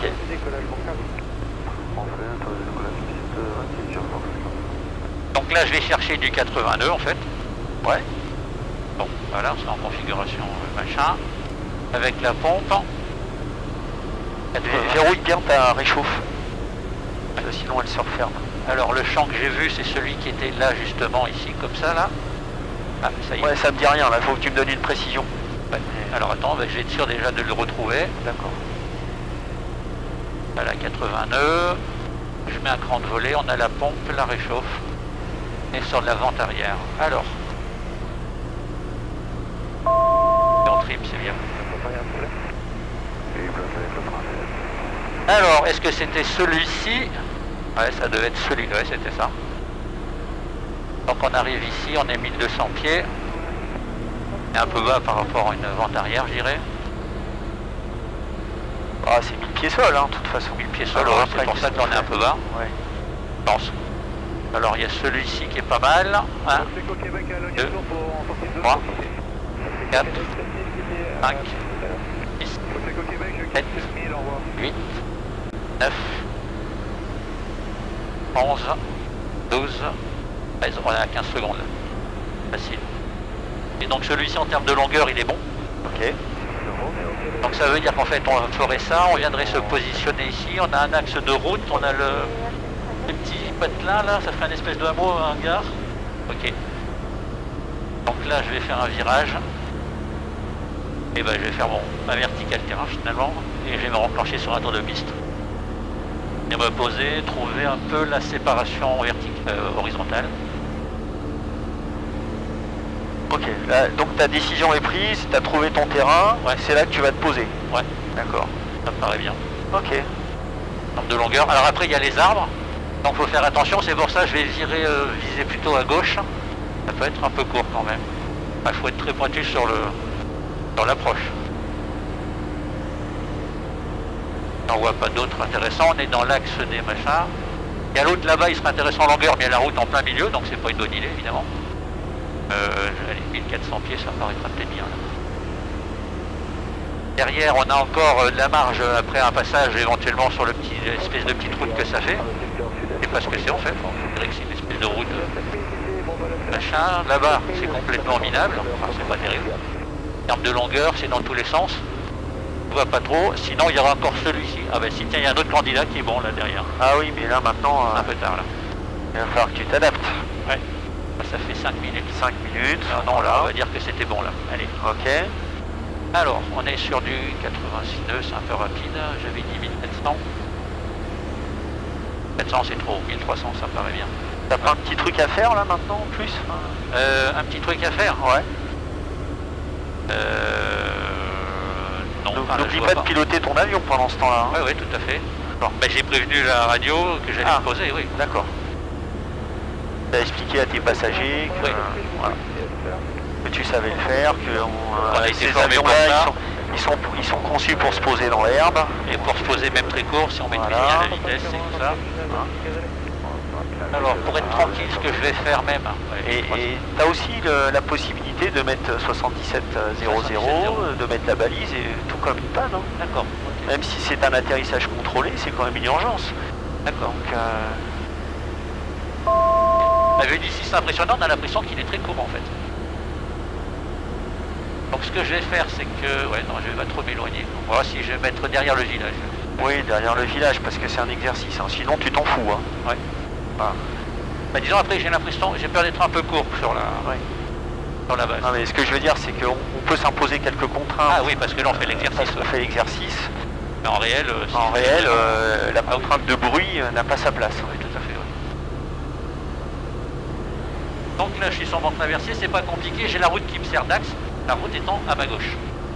Donc là, je vais chercher du quatre-vingt-deux en fait. Ouais. Bon, voilà, c'est en configuration euh, machin. Avec la pompe. quatre-vingts. Verrouille bien ta réchauffe. Parce que sinon elle se referme. Alors le champ que j'ai vu, c'est celui qui était là justement ici, comme ça là. Ah, ça y est. Ouais, ça me dit rien, là, faut que tu me donnes une précision. Ouais. Alors attends, bah, je vais être sûr déjà de le retrouver. D'accord. Voilà, quatre-vingts nœuds. Je mets un cran de volet, on a la pompe, la réchauffe. Et sur de la vente arrière. Alors. Et on trim, c'est bien. Alors, est-ce que c'était celui-ci? Ouais, ça devait être celui-là, ouais, c'était ça. Donc on arrive ici, on est mille deux cents pieds. Et un peu bas par rapport à une vente arrière, je dirais. Ah, c'est mille pieds sol, hein, de toute façon. mille pieds sol, Alors, ouais, après, c'est pour ça qu'on est un peu bas. Ouais. Je pense. Alors il y a celui-ci qui est pas mal. un, deux, trois, quatre, cinq, six, sept, huit, neuf, onze, douze, treize. On est à quinze secondes là. Facile. Et donc celui-ci en termes de longueur il est bon. Ok. Donc ça veut dire qu'en fait on ferait ça, on viendrait se positionner ici, on a un axe de route, on a le, les petits patelins là, ça ferait une espèce de hameau, un hangar. Ok. Donc là je vais faire un virage. Et ben je vais faire mon, ma verticale terrain finalement. Et je vais me renclencher sur un tour de piste. Et me poser, trouver un peu la séparation verticale, euh, horizontale. Ok, là, donc ta décision est prise, tu as trouvé ton terrain, Ouais. c'est là que tu vas te poser. Ouais, D'accord. ça me paraît bien. Ok. En termes de longueur. Alors après il y a les arbres. Donc il faut faire attention, c'est pour ça que je vais virer, euh, viser plutôt à gauche. Ça peut être un peu court quand même. Il faut être très pointu sur le sur l'approche. On voit pas d'autres intéressants, on est dans l'axe des machins. Il y a l'autre là-bas, il sera intéressant en longueur, mais il y a la route en plein milieu, donc c'est pas une bonne idée évidemment. Euh, allez, mille quatre cents pieds, ça paraîtra peut-être bien là. Derrière, on a encore euh, de la marge après un passage éventuellement sur le petit espèce de petite route que ça fait. C'est pas ce que c'est en fait, on dirait que c'est une espèce de route euh, machin. Là-bas, c'est complètement minable, enfin c'est pas terrible. En termes de longueur, c'est dans tous les sens. On voit pas trop, sinon il y aura encore celui-ci. Ah ben si, tiens, il y a un autre candidat qui est bon là derrière. Ah oui, mais là maintenant, euh, Un peu tard là. il va falloir que tu t'adaptes. Ouais. Ça fait cinq minutes. cinq minutes. Ah non, là, on va dire que c'était bon là. Allez. Ok. Alors, on est sur du quatre-vingt-six nœuds, c'est un peu rapide. J'avais dit mille sept cents. sept cents c'est trop, mille trois cents ça me paraît bien. T'as pas un petit truc à faire là maintenant en plus? Euh, un petit truc à faire? Ouais. Euh... Non, Donc, enfin, là, je n'oublie vois pas de piloter ton avion pendant ce temps-là. hein. Oui, oui, tout à fait. Bon, ben, j'ai prévenu la radio que j'allais Ah. me poser, oui. D'accord. T'as expliqué à tes passagers que, Oui. voilà, que tu savais le faire, que on, On a euh, été ces formés pour avions-là, ça. ils sont, ils, sont, ils sont conçus pour se poser dans l'herbe. Et pour se poser même très court, si on maîtrise Voilà. bien la vitesse et tout ça. Alors, pour être tranquille, ce que je vais faire même... ouais, Et je crois que- tu as aussi le- la possibilité de mettre soixante-dix-sept zéro zéro, de mettre la balise et tout comme une panne. hein. D'accord. ok. Même si c'est un atterrissage contrôlé, c'est quand même une urgence. D'accord. Donc, euh, La vue d'ici c'est impressionnant, on a l'impression qu'il est très court en fait. Donc ce que je vais faire c'est que... Ouais non, je vais pas trop m'éloigner. On va voir si je vais mettre derrière le village. oui, derrière le village, parce que c'est un exercice. hein. Sinon, tu t'en fous. hein. Ouais. Voilà. Bah, disons après j'ai l'impression, j'ai peur d'être un peu court sur la, Ouais. sur la base. Non, mais ce que je veux dire, c'est qu'on on peut s'imposer quelques contraintes. Ah oui, parce que là on fait l'exercice. Parce qu'on ouais. fait l'exercice. Mais en réel... euh, si En je- réel, euh, la Ah oui. contrainte de bruit euh, n'a pas sa place. Oui, tout à fait, oui. Donc là je suis sur mon traversier, c'est pas compliqué, j'ai la route qui me sert d'axe, la route étant à ma gauche.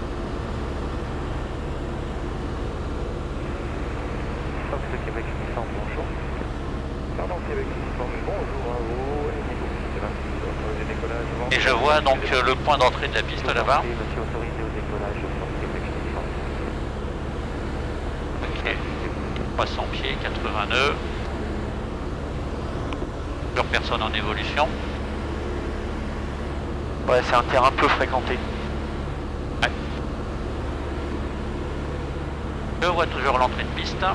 Fox Québec six cents, bonjour. Pardon, Québec six cents, bonjour à vous. Et niveau, c'est vingt-six heures. Et je vois donc euh, le point d'entrée de la piste là-bas. Monsieur autorisé au décollage sur Québec Express. Ok. trois cents pieds, quatre-vingts nœuds. Toujours personne en évolution. Ouais, c'est un terrain peu fréquenté. Ouais. Je vois toujours l'entrée de piste.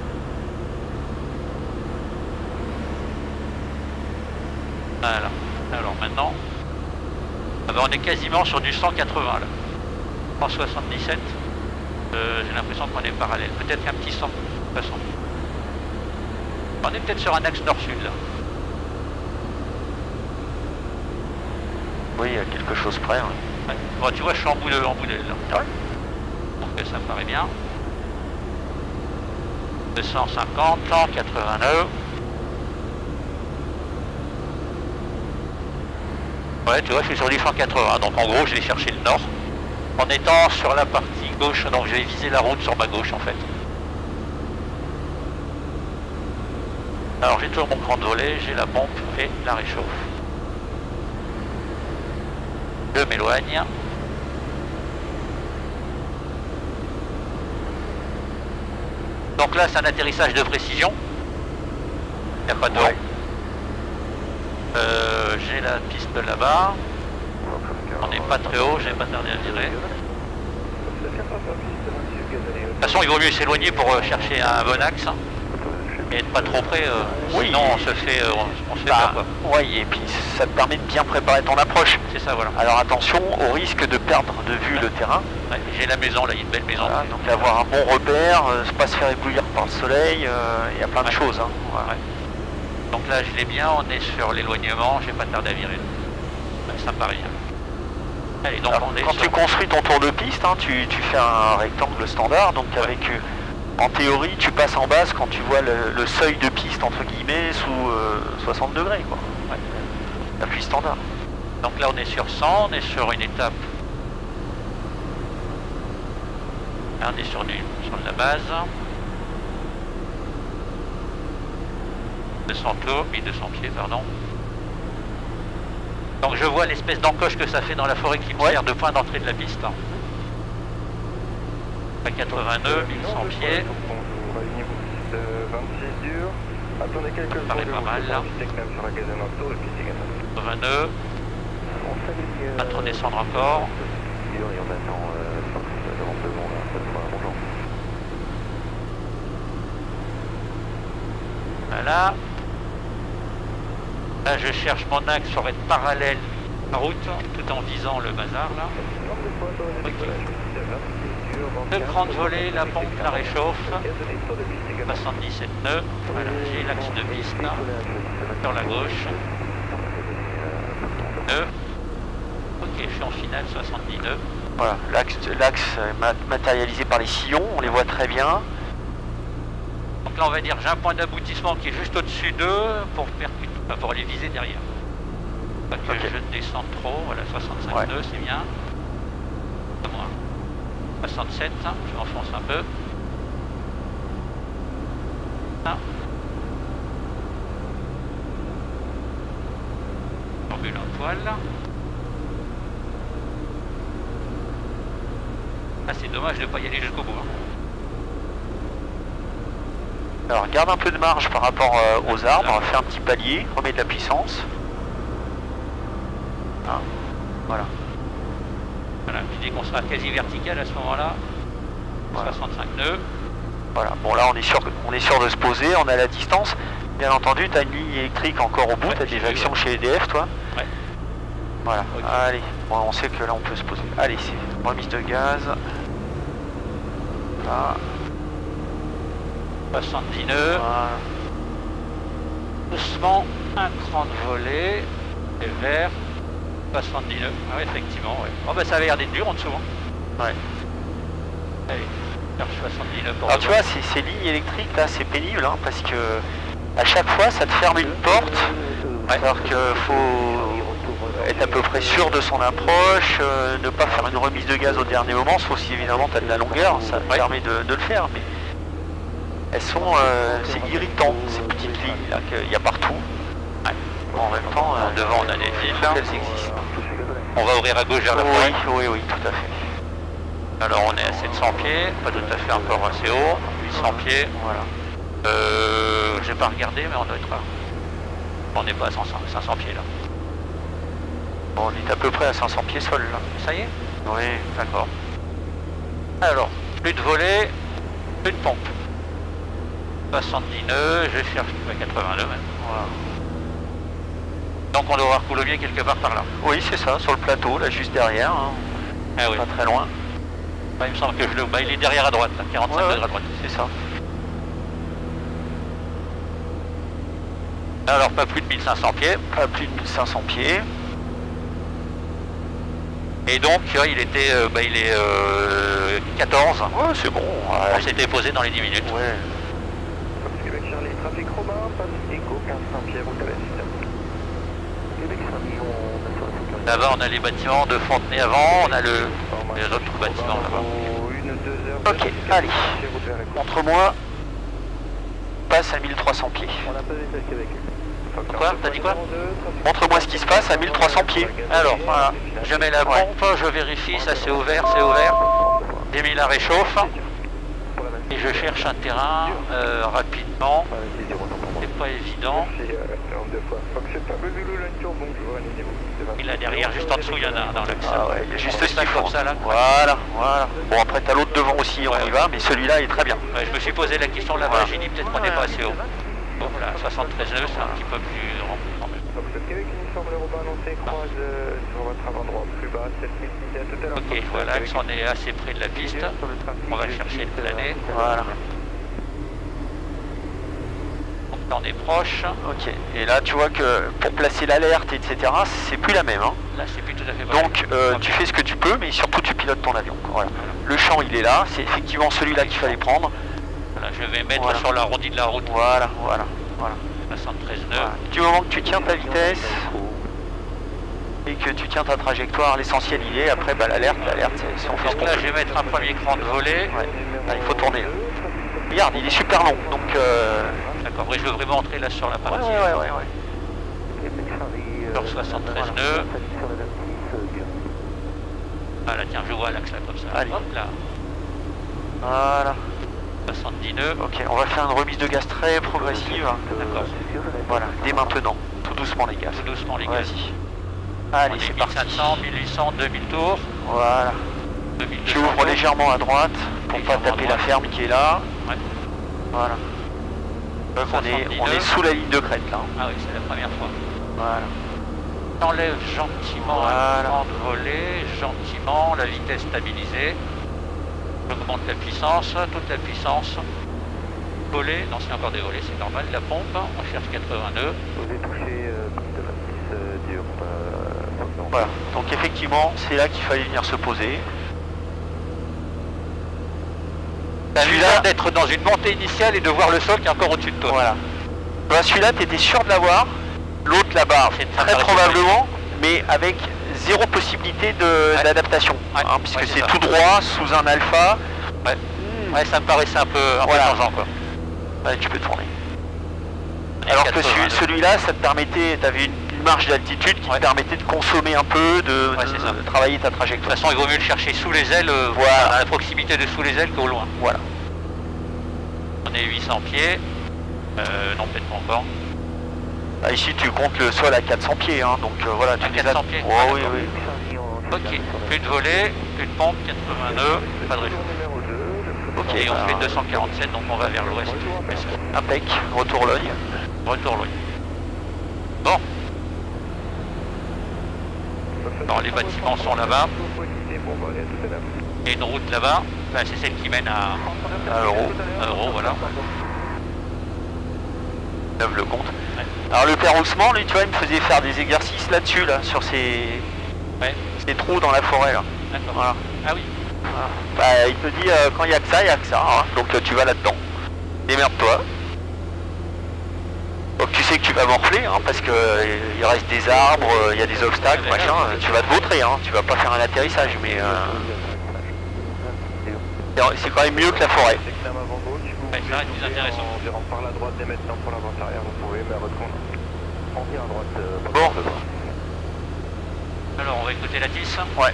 Voilà. Alors maintenant, ah ben on est quasiment sur du cent quatre-vingts là. cent soixante-dix-sept. Euh, J'ai l'impression qu'on est parallèle. Peut-être qu'un petit cent. De toute façon. On est peut-être sur un axe nord-sud là. Oui, il y a quelque chose près. Ouais. Ouais. Bon, tu vois, je suis en bout de, en bout d'aile là. Ouais. Donc ça me paraît bien. deux cent cinquante, cent quatre-vingt-neuf. Ouais, tu vois, je suis sur du cent quatre-vingts. Donc en gros, je vais chercher le nord. En étant sur la partie gauche, donc je vais viser la route sur ma gauche en fait. Alors j'ai toujours mon cran de volet, j'ai la pompe et la réchauffe. Je m'éloigne. Donc là c'est un atterrissage de précision. Il n'y a pas de... Ouais. Euh, j'ai la piste là-bas. On n'est pas très haut, j'ai pas tardé à virer. De toute façon il vaut mieux s'éloigner pour euh, chercher un bon axe. Et être pas trop près, euh, Oui. sinon on se fait, euh, on, on se fait Bah, peur, quoi. ouais, et puis ça te permet de bien préparer ton approche. C'est ça, voilà. Alors attention au risque de perdre de vue le terrain. Ouais, j'ai la maison là, il y a une belle maison. Voilà, donc avoir un bon repère, euh, pas se faire éblouir par le soleil, euh, il y a plein de Ouais. choses. Hein. Voilà. Ouais. Donc là je l'ai bien, on est sur l'éloignement, j'ai pas tardé à virer. Ouais, ça me paraît bien. Allez, donc Alors, on est quand sur... tu construis ton tour de piste, hein, tu, tu fais un rectangle standard, donc Ouais. avec, euh, en théorie, tu passes en base quand tu vois le, le seuil de piste, entre guillemets, sous euh, soixante degrés, quoi. Ouais. L'appui standard. Donc là on est sur cent, on est sur une étape. Là on est sur, du, sur de la base. deux cents tours, mille deux cents pieds, pardon. Donc je vois l'espèce d'encoche que ça fait dans la forêt qui me Ouais. sert de point d'entrée de la piste. À quatre-vingt-deux, mille cent pieds. vingt-six dur. Attendez quelques Ça me paraît pas mal, là. quatre-vingt-deux. Pas trop descendre encore. Et on attend éventuellement là, ça sera bonjour. Voilà. Là je cherche mon axe sur être parallèle à la route, tout en visant le bazar là. Ok. Le cran de volet, la pompe, la réchauffe. soixante-dix-sept nœuds. Voilà, j'ai l'axe de piste là, sur la gauche. Nœuds. Ok, je suis en finale, soixante-dix nœuds. Voilà, l'axe l'axe est mat- matérialisé par les sillons, on les voit très bien. Donc là on va dire j'ai un point d'aboutissement qui est juste au-dessus d'eux pour percuter, enfin, pour les viser derrière. Pas que Ok. je descende trop, voilà soixante-cinq Ouais. nœuds c'est bien. Un peu moins. soixante-sept, je m'enfonce un peu. Ah. Formule en poil. Ah c'est dommage de ne pas y aller jusqu'au bout. Hein. Alors garde un peu de marge par rapport euh, aux arbres, fais un petit palier, remets de la puissance. Hein, voilà. Voilà, puis dès qu'on sera quasi vertical à ce moment-là, Voilà. soixante-cinq nœuds. Voilà, bon là on est sûr, on est sûr de se poser, on a la distance. Bien entendu, tu as une ligne électrique encore au bout, Ouais, tu as j'ai des vu, actions ouais. chez E D F toi. Ouais. Voilà, Ok. allez, bon, on sait que là on peut se poser. Allez, c'est remise de gaz. Là, soixante-dix nœuds. voilà. Doucement, un cran de volet. Et vert. soixante-dix nœuds. Ah ouais, effectivement, ouais. Oh bah ça avait l'air d'être dur en dessous. Hein. Ouais. Allez, cherche soixante-dix nœuds pour Alors le tu vol. vois, ces, ces lignes électriques là, c'est pénible hein, parce que à chaque fois ça te ferme une porte. Alors qu'il faut être à peu près sûr de son approche, euh, ne pas faire une remise de gaz au dernier moment, sauf si évidemment tu as de la longueur, ça te Ouais. permet de, de le faire. Mais elles sont, euh, c'est irritant ces petites lignes là qu'il y a partout. Ouais. En même temps, En euh, devant, on a des villes. elles existent. On va ouvrir à gauche vers la forêt. Oui, oui, oui, tout à fait. Alors on est à sept cents pieds, pas tout à fait encore assez haut, huit cents pieds. Voilà. Euh, j'ai pas regardé, mais on doit être. On n'est pas à cinq cents pieds là. Bon, on est à peu près à cinq cents pieds sol là. Ça y est? Oui. D'accord. Alors, plus de volée, plus de pompe. soixante-dix nœuds, je cherche à quatre-vingt-deux même. Voilà. Donc on doit voir Coulommiers quelque part par là. Oui, c'est ça, sur le plateau, là, juste derrière. Hein. Ah oui. Pas très loin. Bah, il me semble que je le. Bah, il est derrière à droite, là, quarante-cinq Ouais, ouais. degrés à droite. C'est ça. Alors pas plus de mille cinq cents pieds. À plus de mille cinq cents pieds. Et donc euh, il était euh, bah, il est euh, quatorze. Ouais, c'est bon. On s'était posé dans les dix minutes. Ouais. Québec Charlie, trafic Romain, passe Echo, quinze Saint-Pierre, route à l'est. Québec Charlie, on est sur la sécurité. Là-bas on a les bâtiments de Fontenay avant, on a le les autres bâtiments là-bas. Une, deux heures. Ok, allez. Montre-moi. Passe à mille trois cents pieds. On a pas vu ça Québec. Quoi? T'as dit quoi? Montre-moi ce qui se passe à mille trois cents pieds. Alors voilà, je mets la pompe, je vérifie, ça c'est ouvert, c'est ouvert. J'ai mis la réchauffe et je cherche un terrain euh, rapidement. C'est pas évident. Et là derrière, juste en dessous, il y en a un dans l'axe. Ah ouais, il y a juste On fait ce ça qu'il faut. comme ça là. Voilà, voilà. Bon, après t'as l'autre devant aussi, on y va, mais celui-là est très bien. Ouais, je me suis posé la question là-bas, Voilà. j'ai dit peut-être qu'on n'est pas assez haut. Bon voilà, soixante-treize nœuds, c'est un petit peu plus rond quand même. Québec uniforme Europa annoncé, croise euh, sur votre avant droit plus bas, sept mille six à tout à l'heure. Ok, voilà, on est assez près de la piste. On va chercher le plané. Voilà. Donc là on est proche. Ok. Et là, tu vois que pour placer l'alerte, et cetera, c'est plus la même. Hein. Là c'est plus tout à fait pareil. Donc, euh, Ok. tu fais ce que tu peux, mais surtout tu pilotes ton avion. Voilà. Le champ, il est là. C'est effectivement celui-là qu'il fallait prendre. Voilà, je vais mettre Voilà. sur l'arrondi de la route. Voilà, voilà, voilà. soixante-treize nœuds. Voilà. Du moment que tu tiens ta vitesse et que tu tiens ta trajectoire, l'essentiel il est. Après, bah, l'alerte, l'alerte, c'est- si on fait ce Donc qu'on là peut. je vais mettre un premier cran de volée. Ouais. Là, il faut tourner. Là. Regarde, il est super long. Donc, euh... D'accord, et je veux vraiment entrer là sur la ouais, partie. ouais, ouais, ouais, ouais. Sur soixante-treize nœuds. Voilà, tiens, je vois l'axe là comme ça. Allez. Hop là, Voilà. soixante-dix nœuds. Ok, on va faire une remise de gaz très progressive. D'accord. Voilà, dès maintenant. Tout doucement les gaz. Tout doucement les gars. Vas-y. On Allez, est c'est mille parti. cinq cents, mille huit cents, deux mille tours. Voilà. deux mille deux Tu cents ouvres tours. légèrement à droite pour pas Légèrement à taper la droite. ferme qui est là. Ouais. Voilà. Donc on est, soixante-dix on est nœuds. sous la ligne de crête là. Ah oui, c'est la première fois. Voilà. T'enlèves gentiment Voilà. un cran de volée, gentiment, la vitesse stabilisée. J'augmente la puissance, toute la puissance. Volée, non c'est encore des volets, c'est normal. La pompe, on cherche quatre-vingts nœuds. Vous avez touché euh, piste vingt-six euh, dur. Euh, non. Voilà. Donc effectivement, c'est là qu'il fallait venir se poser. T'as Celui-là- l'air d'être dans une montée initiale et de voir le sol qui est encore au-dessus de toi. Voilà. Bah, celui-là, tu étais sûr de l'avoir. L'autre là-bas, C'est très intéressant. probablement, mais avec zéro possibilité de- Ouais. d'adaptation. Ouais. hein, puisque Ouais, c'est c'est ça. tout droit, sous un alpha. Ouais. Ouais, ça me paraissait un peu, un Voilà. peu changeant quoi. Ouais, tu peux tourner. Et Alors que quatre-vingts celui- nœuds. celui-là, ça te permettait, tu avais une, une marge d'altitude qui Ouais. te permettait de consommer un peu, de, Ouais, de- c'est ça. de travailler ta De toute trajectoire. façon, il vaut mieux le chercher sous les ailes, euh, Voilà. à la proximité de sous les ailes qu'au loin. Voilà. On est huit cents pieds. Euh, non, peut-être pas encore. Là, ici, tu comptes le sol à quatre cents pieds, hein, donc euh, voilà, tu À les as- quatre cents pieds. Ouais, Ah, oui, d'accord. oui. Ok, plus de volée, plus de pompe, quatre-vingts nœuds, pas de réchaud. Ok, Et on bah, fait deux cent quarante-sept, donc on va vers l'ouest. impec, retour l'œil. Retour loin. Bon. Alors les bâtiments sont là-bas. Et une route là-bas. Enfin, c'est celle qui mène à, À Euro. à Euro, voilà. Neuve le compte. Ouais. Alors le père Ousmane, lui, tu vois, il me faisait faire des exercices là-dessus, là, sur ces, Ouais, ces trous dans la forêt, là. d'accord. Voilà. Ah oui. Voilà. Bah, il te dit, euh, quand il n'y a que ça, il n'y a que ça, hein. Donc euh, tu vas là-dedans. Démerde-toi. Donc tu sais que tu vas morfler, hein, parce que euh, il reste des arbres, euh, il y a des obstacles, Ouais, machin, ouais. euh, tu vas te vautrer, hein. Tu vas pas faire un atterrissage, mais euh, c'est- c'est quand même mieux que la forêt. Secteur avant gauche, vous Ouais, ça reste plus pouvez intéressant. en virant par la droite dès maintenant pour l'avant arrière, vous pouvez, mais à votre compte. On vient à droite. Euh, Bon. Alors on va écouter la dix. Ouais.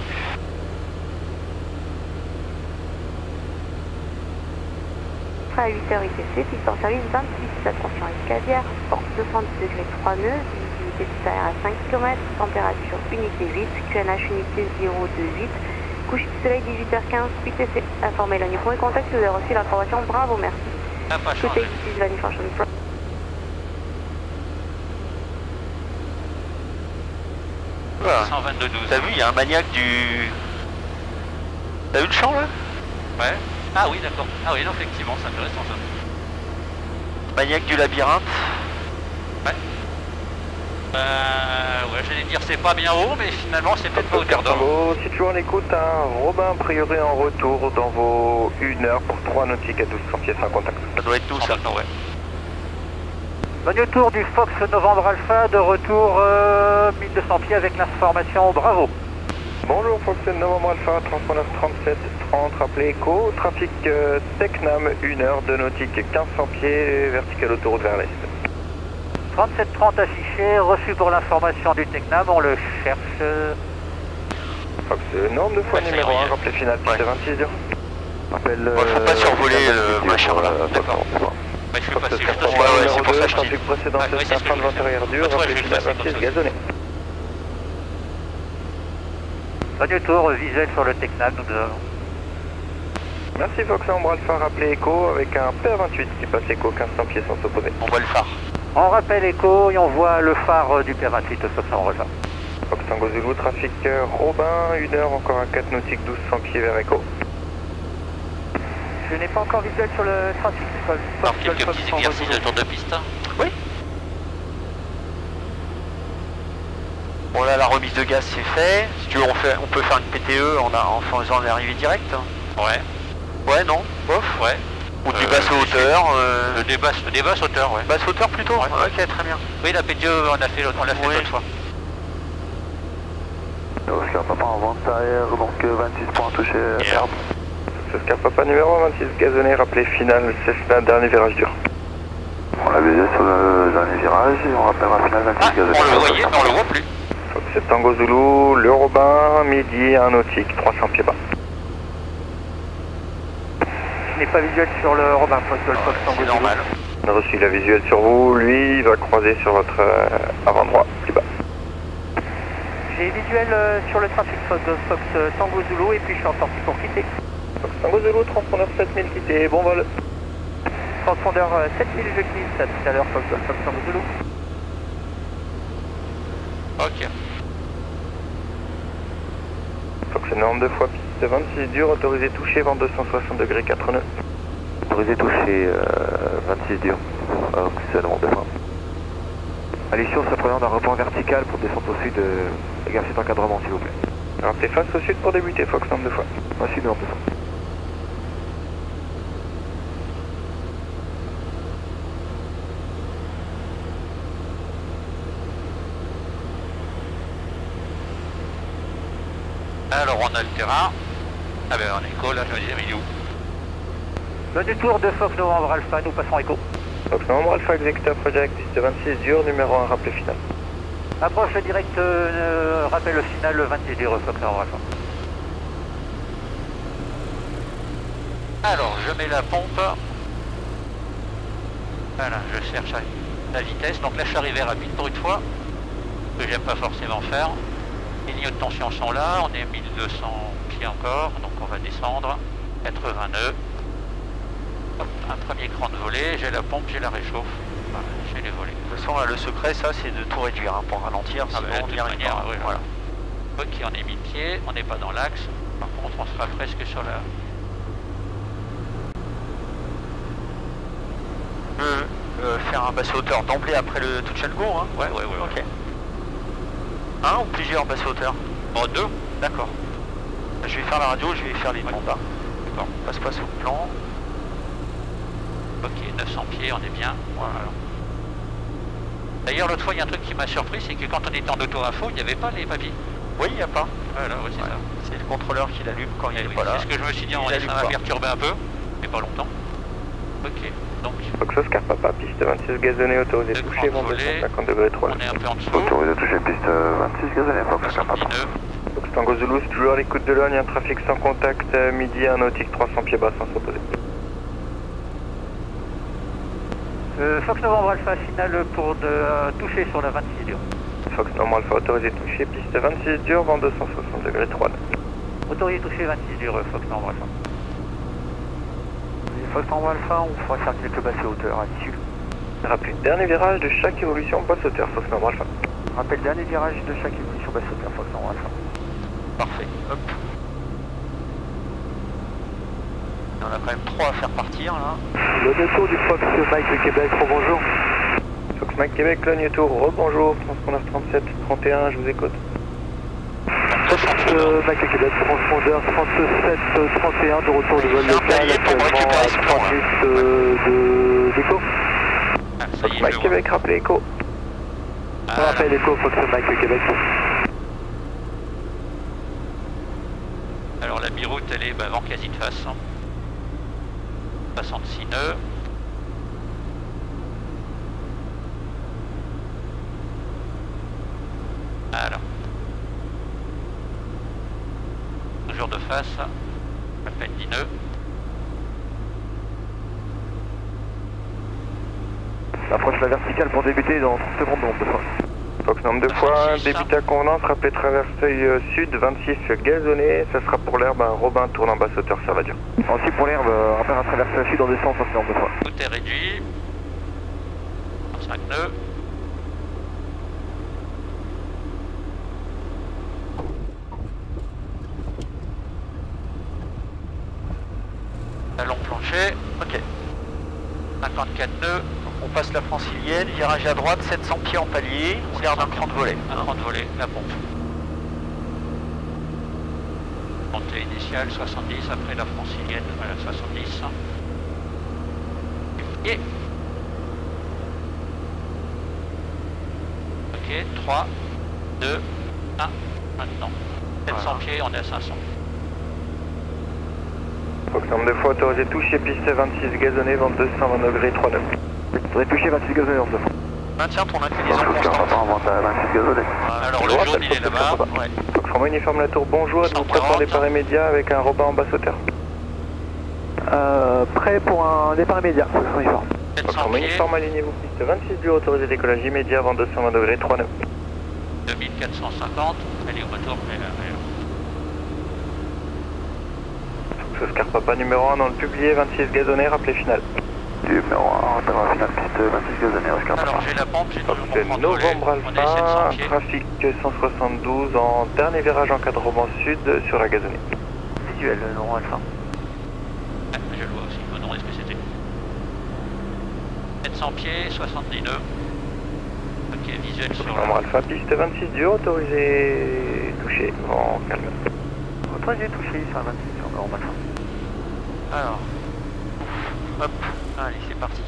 À huit heures I T C, piste en service vingt-six, attention escalière, force soixante degrés trois nœuds, visibilité supérieure à cinq kilomètres, température unité huit, Q N H unité zéro deux huit, couche du soleil dix-huit heures quinze, U T C, informez la Nippon et contact si vous avez reçu l'information, bravo, merci. Ça n'a pas Côté changé. ici, Vanny Function Pro. Voilà. cent vingt-deux douze. T'as vu, il y a un maniaque du... T'as vu le champ là? Ouais. Ah oui, d'accord. Ah oui, non, effectivement, c'est intéressant ça. Maniaque du labyrinthe. Ouais. Euh, ouais, j'allais dire c'est pas bien haut, mais finalement c'est peut-être pas hauteur d'or. Tango, si tu en écoutes un Robin, a priori en retour dans vos une heure pour trois nautiques à douze cents pieds sans contact. Ça doit être tout ça. Ouais. Bonne tour du Fox Novembre Alpha, de retour euh, mille deux cents pieds avec l'information Bravo. Bonjour Fox Novembre Alpha, transpondeur trente-sept trente, rappelez Echo, trafic euh, Tecnam, une heure de nautique, quinze cents pieds, vertical autoroute vers l'est. trente-sept trente affiché, reçu pour l'information du Tecnam, on le cherche. Fox norme de fois Ouais, ça numéro y est. un, rappelez final, piste Ouais. vingt-six dur. Rappel. Ouais, faut pas survoler le machin, là. D'accord. Bah, je suis passé juste Ouais, sur ouais, le c'est pour ça que je dis. trafic précédent, Ouais, ouais, c'est c'est un ce que fin je de veux vingt faire. arrière dur, Ouais, rappelez je vais final le passer comme vingt-six ça. gazonné. Bonne tour visuel sur le Tecnam, nous avons. Merci Fox Novembre Alpha, rappelez Echo avec un P A vingt-huit qui passe Echo quinze cents pieds sans s'opposer. On voit le phare. On rappelle Echo et on voit le phare du P vingt-huit au Fox Novembre Alpha. Fox Tango Zulu, trafic euh, Robin, une heure encore à quatre nautiques, douze cents pieds vers Echo. Je n'ai pas encore visuel sur le trafic. Par quelques petits exercices de tour de piste. Oui. Bon là, la remise de gaz c'est fait. Si tu veux, on, fait, on peut faire une P T E en, a- en faisant l'arrivée directe. Ouais. Ouais, non, bof. Ouais. Ou du Euh, basse hauteur. Euh... Le débat, le débat hauteur, ouais. Basse hauteur plutôt. Ouais. Ok, très bien. Oui, la P T E, on l'a fait l'autre on l'a fait Oui. l'autre fois. Oscar Papa en vente arrière, donc euh, vingt-six points touchés. Yeah. Merde. Oscar Papa numéro un, vingt-six gazonné, rappelez final, Cessna, dernier virage dur. On l'a baisé sur le dernier virage et on rappellera final vingt-six Ah, gazonné. on le voyait, mais on le voit plus. Fox Tango Zulu, le Robin, midi, un nautique, trois cents pieds bas. Je n'ai pas visuel sur le Robin, Fox, le Fox Tango C'est Zulu. normal. On a reçu la visuelle sur vous, lui il va croiser sur votre euh, avant droit, plus bas. J'ai visuel euh, sur le trafic Fox, Fox euh, Tango Zulu et puis je suis en sortie pour quitter. Fox Tango Zulu, transpondeur sept mille quitté, bon vol. Transpondeur euh, sept mille, je quitte, à tout à l'heure Fox, Fox Tango Zulu. Ok. Fox norme deux fois piste vingt-six dur, autorisé touché, vent deux cent soixante degrés quatre nœuds. Autorisé touché, euh, vingt-six dur. Donc c'est le monde de fin. Allez sur se présente d'un report vertical pour descendre au sud, euh, exercice d'encadrement s'il vous plaît. Alors t'es face au sud pour débuter, Fox norme deux fois. Au sud, norme de fin. Alors on a le terrain. Ah ben on écho là, je me disais mais il est où? Bonne tour de Fox Novembre Alpha, nous passons Echo. Fox Novembre Alpha Executor Project, piste vingt-six dur, numéro un, rappelé final. Approche direct, euh, rappel le final, le vingt-six dur, Fox Novembre Alpha. Alors je mets la pompe. Voilà, je cherche la vitesse. Donc là je suis arrivé rapide pour une fois. Que j'aime pas forcément faire. Les lignes de tension sont là, on est mille deux cents pieds encore, donc on va descendre. quatre-vingts nœuds. Hop, un premier cran de volée, j'ai la pompe, j'ai la réchauffe. Voilà, j'ai les volets. De toute façon, là, le secret, ça, c'est de tout réduire hein, pour ralentir. Ah Sinon, bah, de on toute y arrive manière, pas. oui, Voilà. Ok, on est mille pieds, on n'est pas dans l'axe. Par contre, on sera presque sur la... Je peux euh, faire un basse hauteur d'emblée après le touch and go. Hein. Ouais, ouais, ouais. Ok. Un ou plusieurs basses hauteurs? Bon, deux. D'accord. Je vais faire la radio, je vais faire les Ouais. bandes. D'accord. Passe pas sous le plan. Ok, neuf cents pieds, on est bien. Voilà. D'ailleurs, l'autre fois, il y a un truc qui m'a surpris, c'est que quand on était en auto-info, il n'y avait pas les papiers. Oui, il n'y a pas. Voilà, ouais, c'est Ouais. ça. C'est le contrôleur qui l'allume quand il Eh n'est oui, pas là. c'est ce que je me suis dit, en Il ça allume m'a pas. perturbé un peu, mais pas longtemps. Ok, donc Fox Oscar Papa, piste vingt-six gazonné, autorisé Le touché, vent grand deux cent volet. cinquante degrés trois. on est un peu en dessous. Autorisé touché, piste vingt-six gazonné, Fox Oscar Papa. soixante-dix-neuf. Fox Tango Zulu, c'est toujours à l'écoute de l'Ogne, un trafic sans contact, euh, midi, un nautique trois cents pieds bas sans s'opposer. Euh, Fox Novembre Alpha, finale pour de euh, toucher sur la vingt-six dur. Fox Normal Alpha, autorisé touché, piste vingt-six dur, vent deux cent soixante degrés trois. Autorisé touché vingt-six dur, euh, Fox Novembre Alpha. Fox Novembre Alpha, on pourra faire quelques basses hauteurs à l'issue. Rappel dernier virage de chaque évolution, basse hauteur, Fox Normal Alpha. Rappel dernier virage de chaque évolution basse hauteur, Fox Novembre Alpha. Parfait, hop. Il y en a quand même trois à faire partir là. Le détour du Fox Mike de Québec, rebonjour. Fox Mike Québec, Logne Tour, rebonjour, transpondeur trente-sept trente et un, je vous écoute. Fox Mike de Québec, transpondeur trente-sept trente et un, de retour de vol local, actuellement à trente minutes de d'écho. Ah, ça Fox y est, Mike je Québec, rappelez écho. vois. Rappel écho, Fox Mike de Québec. Alors la biroute elle est bah, vent quasi de face. Hein. soixante-six nœuds. Alors. Toujours de face. À peine dix nœuds. Approche la verticale pour débuter dans trente secondes donc. Fox nombre deux fois, vingt-six, débuter à convenance, rappelez traverseuil euh, sud, vingt-six gazonné, ça sera pour l'herbe, un Robin tourne en basse hauteur, ça va dire. Aussi pour l'herbe, euh, rappel à traverseuil sud en descente, Fox nombre deux fois. Tout est réduit. trente-cinq nœuds. Talon plancher. Ok. cinquante-quatre nœuds. On passe la francilienne, virage à droite, sept cents pieds en palier, on garde un cran de volet. Un cran de volet, la pompe. Montée initiale, soixante-dix, après la francilienne, voilà, soixante-dix. Et... Ok, trois, deux, un, maintenant. sept cents Voilà. pieds, on est à cinq cents. Fox nombre deux fois, autorisé toucher, piste vingt-six gazonné, vent deux cent vingt degrés, trois nœuds. Autorisé toucher, vingt-six gazonné, en deux. Maintiens ton inclinaison constante. vingt-six gazonné. Alors le jaune il est là-bas. Ouais. Fox Romain uniforme la tour, bonjour, êtes-vous prêt pour un départ immédiat avec un Robin en basse hauteur? Euh, prêt pour un départ immédiat, Fox uniforme. sept Fox cents Romain pieds, uniforme, alignez-vous, piste vingt-six dur, autorisé décollage immédiat, vent deux cent vingt degrés, trois nœuds. deux mille quatre cent cinquante. Allez, on retourne. Mais, mais, Fox Oscar Papa numéro un dans le publié, vingt-six gazonné, rappelé final. Numéro un, rappel à final, piste vingt-six gazonné, Oscar Papa. alors j'ai la pompe, j'ai toujours Fox mon front de volet. Novembre On est sept cents Alpha, pieds. trafic cent soixante-douze en dernier virage en encadrement sud sur la gazonnée. Visuel, Novembre Alpha. Ouais, je le vois aussi, je me demandais ce que c'était. sept cents pieds, soixante-dix nœuds. Ok, visuel sur Novembre la... Alpha, piste vingt-six dur, autorisé touché, en calme. Autorisé touché sur la vingt-six sur Novembre Alpha. Alors, ouf, hop, allez, c'est parti.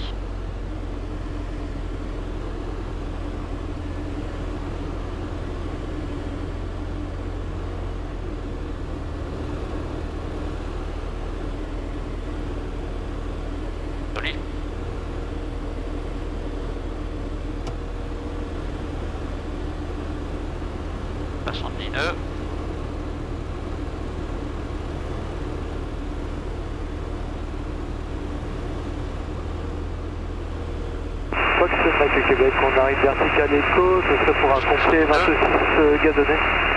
Joli. soixante-dix nœuds. Fox Mike Québec, on arrive vertical écho, ce serait pour un complet vingt-six gazonné.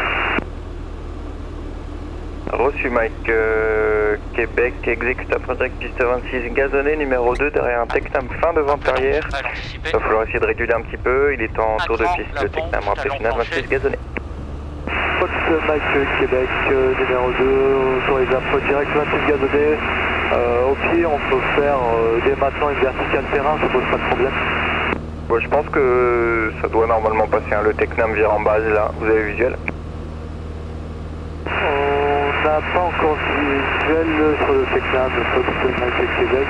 Reçu Mike euh, Québec, exécute après direct piste vingt-six gazonné, numéro deux, derrière un Tecnam fin de vente arrière. À l'anticiper. Il va falloir essayer de réguler un petit peu, il est en Un tour de cran, piste, la le pompe, Tecnam rappelé talon final plancher. vingt-six gazonné. Fox Mike Québec, euh, numéro deux, autorisé approche direct vingt-six gazonné. Euh, au pied, on peut faire euh, dès maintenant une verticale terrain, ça pose pas de problème. Bon, je pense que ça doit normalement passer, hein. Le Tecnam vire en base là, vous avez visuel? On n'a pas encore visuel sur le Tecnam, Fox Mike Québec.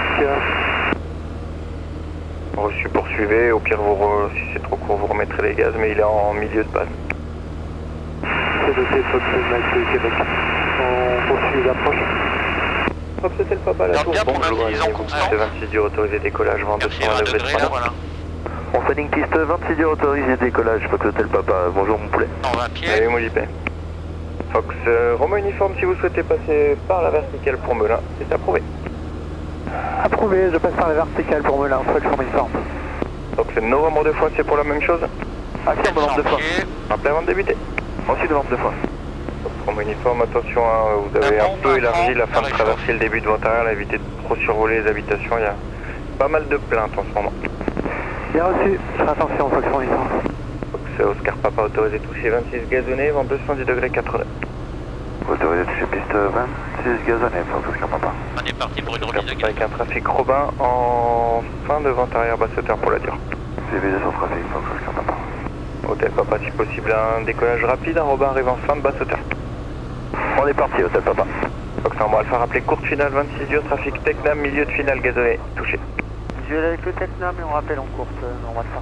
Reçu, poursuivez, au pire vous re... si c'est trop court vous remettrez les gaz, mais il est en milieu de base. C'est noté, Fox Mike Québec. On poursuit l'approche. Hop, c'était le papa, la Garde tour. bien pour Bonjour, l'inclinaison allez-vous, constante. piste vingt-six dur, autorisé décollage, vent deux Merci, cent vingt degrés degrés là, trois. voilà. On Fanning piste vingt-six dur, autorisé décollage, Fox Hotel Papa, bonjour mon poulet. cent vingt pieds. Allez, mon J P. Fox, euh, Romain uniforme, si vous souhaitez passer par la verticale pour Melun, c'est approuvé. Approuvé, je passe par la verticale pour Melun, Fox en uniforme. Donc c'est novembre deux fois, c'est pour la même chose. Affirme cent vente deux fois. pieds. Rappelez avant de débuter. Ensuite vente deux fois. Romain uniforme, attention, hein, vous avez Ah un bon, peu bah, élargi bon, la fin de ça traverser le début de votre arrière, évitez de trop survoler les habitations, il y a pas mal de plaintes en ce moment. Bien reçu, je ferai attention, Fox en uniforme. Fox Oscar Papa, autorisé toucher vingt-six gazonné, vent deux cent dix degrés quatre-neuf. Autorisé toucher piste vingt-six gazonné, Fox Oscar Papa. On est parti pour une remise de gaz. Avec un trafic Robin en fin de vente arrière basse hauteur pour la dure. C V sur trafic, Fox Oscar Papa. Hôtel Papa, si possible, un décollage rapide, un Robin arrive en fin de basse hauteur. On est parti, Hôtel Papa. Fox Normand Alpha, rappelé courte finale vingt-six dur, trafic Tecnam, milieu de finale gazonné, touché. Visuel avec le Tecnam et on rappelle en courte, euh, Normand Alpha.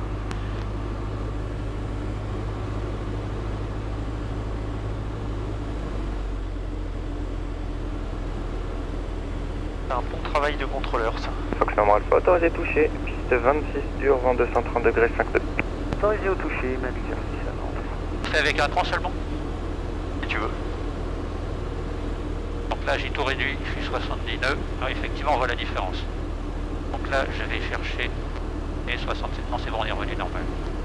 C'est un bon travail de contrôleur ça. Fox Normand Alpha, autorisé touché, piste vingt-six dur, vent deux cent trente degrés cinq-deux. Autorisé au toucher, même exercice à Nantes. Fait avec un cran seulement. Si tu veux. Donc là j'ai tout réduit, je suis soixante-dix nœuds. Alors effectivement on voit la différence. Donc là je vais chercher et soixante-sept. Non c'est bon, on est revenu normal.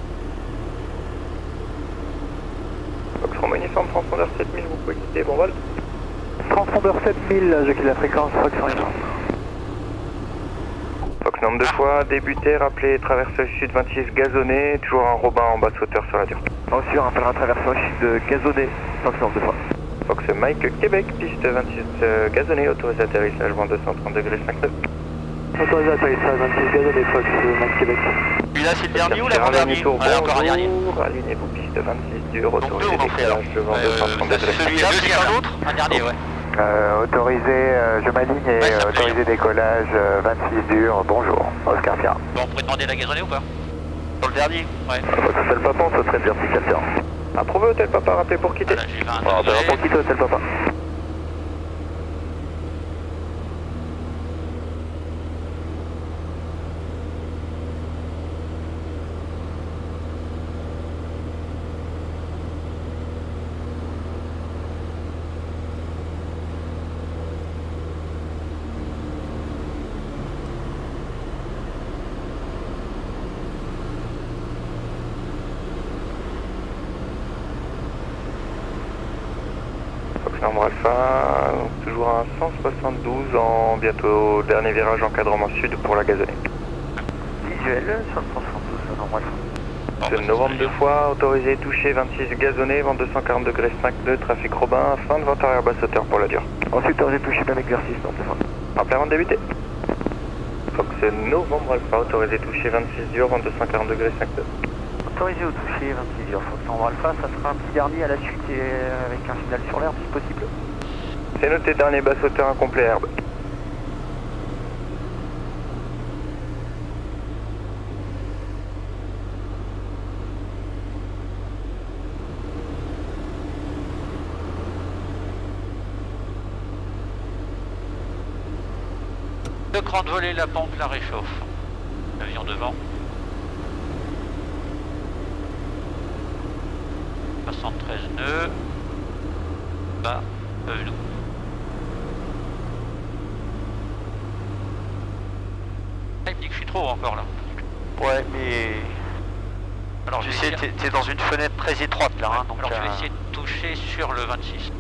Fox Romain uniforme, transpondeur sept mille, vous pouvez quitter, bon vol. Transpondeur sept mille, je quitte la fréquence, Fox en uniforme. Fox nombre deux fois, débuté, rappelé, traversée sud vingt-six gazonné, toujours un Robin en basse hauteur sur la dure. Ensuite, on rappellera traversée sud gazonné, Fox nombre deux fois. Fox Mike Québec, piste vingt-six euh, gazonné, autorisé atterrissage, vent deux cent trente degrés cinq-neuf. Autorisé atterrissage vingt-six gazonné, Fox Mike Québec. Celui-là c'est le dernier ou l'avant-dernier? tour, Ouais, encore un dernier. alignez-vous, piste vingt-six dur, Donc deux autorisé on en fait alors. décollage, vent deux cent trente Euh, degrés. ça, Celui-là c'est plus deuxième. un autre? Un dernier, ouais. Euh, autorisé, euh, je m'aligne et Ouais, ça euh, fait autorisé rien. décollage, euh, vingt-six dur, bonjour, Oscar Pierre. Bon, on pourrait demander la gazonnée ou pas? Sur le dernier? Ouais. Hôtel Papa, on souhaiterait vertical terrain. Approuvé Hôtel Papa, rappelez pour quitter. Voilà, j'ai vingt Bon, degrés. pour quitter Hôtel Papa. Fox Normand Alpha, donc toujours un cent soixante-douze en bientôt dernier virage encadrement sud pour la gazonnée. Visuel sur le cent soixante-douze, Normand Alpha. Bon, C'est bah, novembre c'est deux fois, autorisé touché vingt-six gazonné, vent deux cent quarante degrés cinq-deux, trafic Robin, fin de vente arrière basse hauteur pour la dure. Ensuite, autorisé toucher, même exercice, non, deux fois. Rappelez avant de débuter. Fox novembre Alpha, autorisé touché vingt-six dur, vent deux cent quarante degrés cinq-deux. Autorisé au toucher, vingt-six dur, Fox Normand Alpha, ça sera un petit dernier à la suite et avec un signal sur l'herbe si possible. C'est noté, dernier basse hauteur incomplet herbe. Le cran de volée, la pompe la réchauffe. Avion devant. soixante-treize nœuds. Bas, euh, nous. Ah, il me dit que je suis trop encore là. Ouais mais... Alors Tu je vais sais, essayer- t'es t'es dans une fenêtre très étroite là, hein, donc Alors je vais euh, essayer de toucher sur le vingt-six.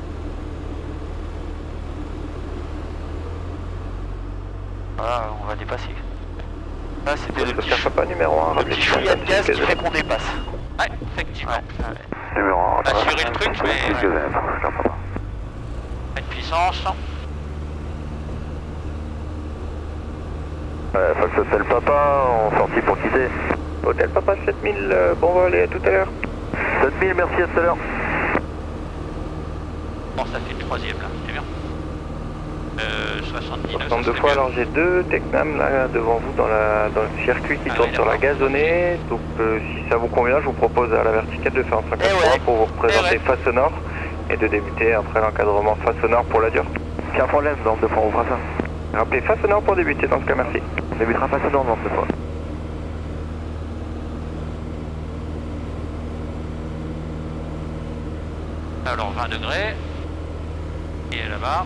voilà, on va dépasser. Là c'était le petit, Oscar Papa numéro un, le rappelez petit chouïa de gaz qui fait qu'on dépasse. Ouais, effectivement. Ouais, ouais. Numéro un, Assurer le truc, mais- Oscar Papa. Pas de puissance. Euh, Fox Hôtel Papa, on sortit pour quitter. Hôtel Papa sept mille, euh, bon vol et à tout à l'heure. sept mille, merci à tout à l'heure. Bon, ça fait le troisième là, c'est bien. Euh, soixante-dix-neuf. Nombre ça de serait fois, bien. alors j'ai deux Tecnam là devant vous dans, la, dans le circuit qui Ah tourne oui, sur la d'accord. gazonnée. Donc euh, si ça vous convient, je vous propose à la verticale de faire un cinquante Eh ouais. pour vous représenter Eh ouais. face au nord et de débuter après l'encadrement face au nord pour la dure. Aucun problème, dans deux fois on fera ça. Rappelez face au nord pour débuter dans ce cas, merci. On débutera face au nord dans deux fois. Alors vingt degrés. Et là-bas.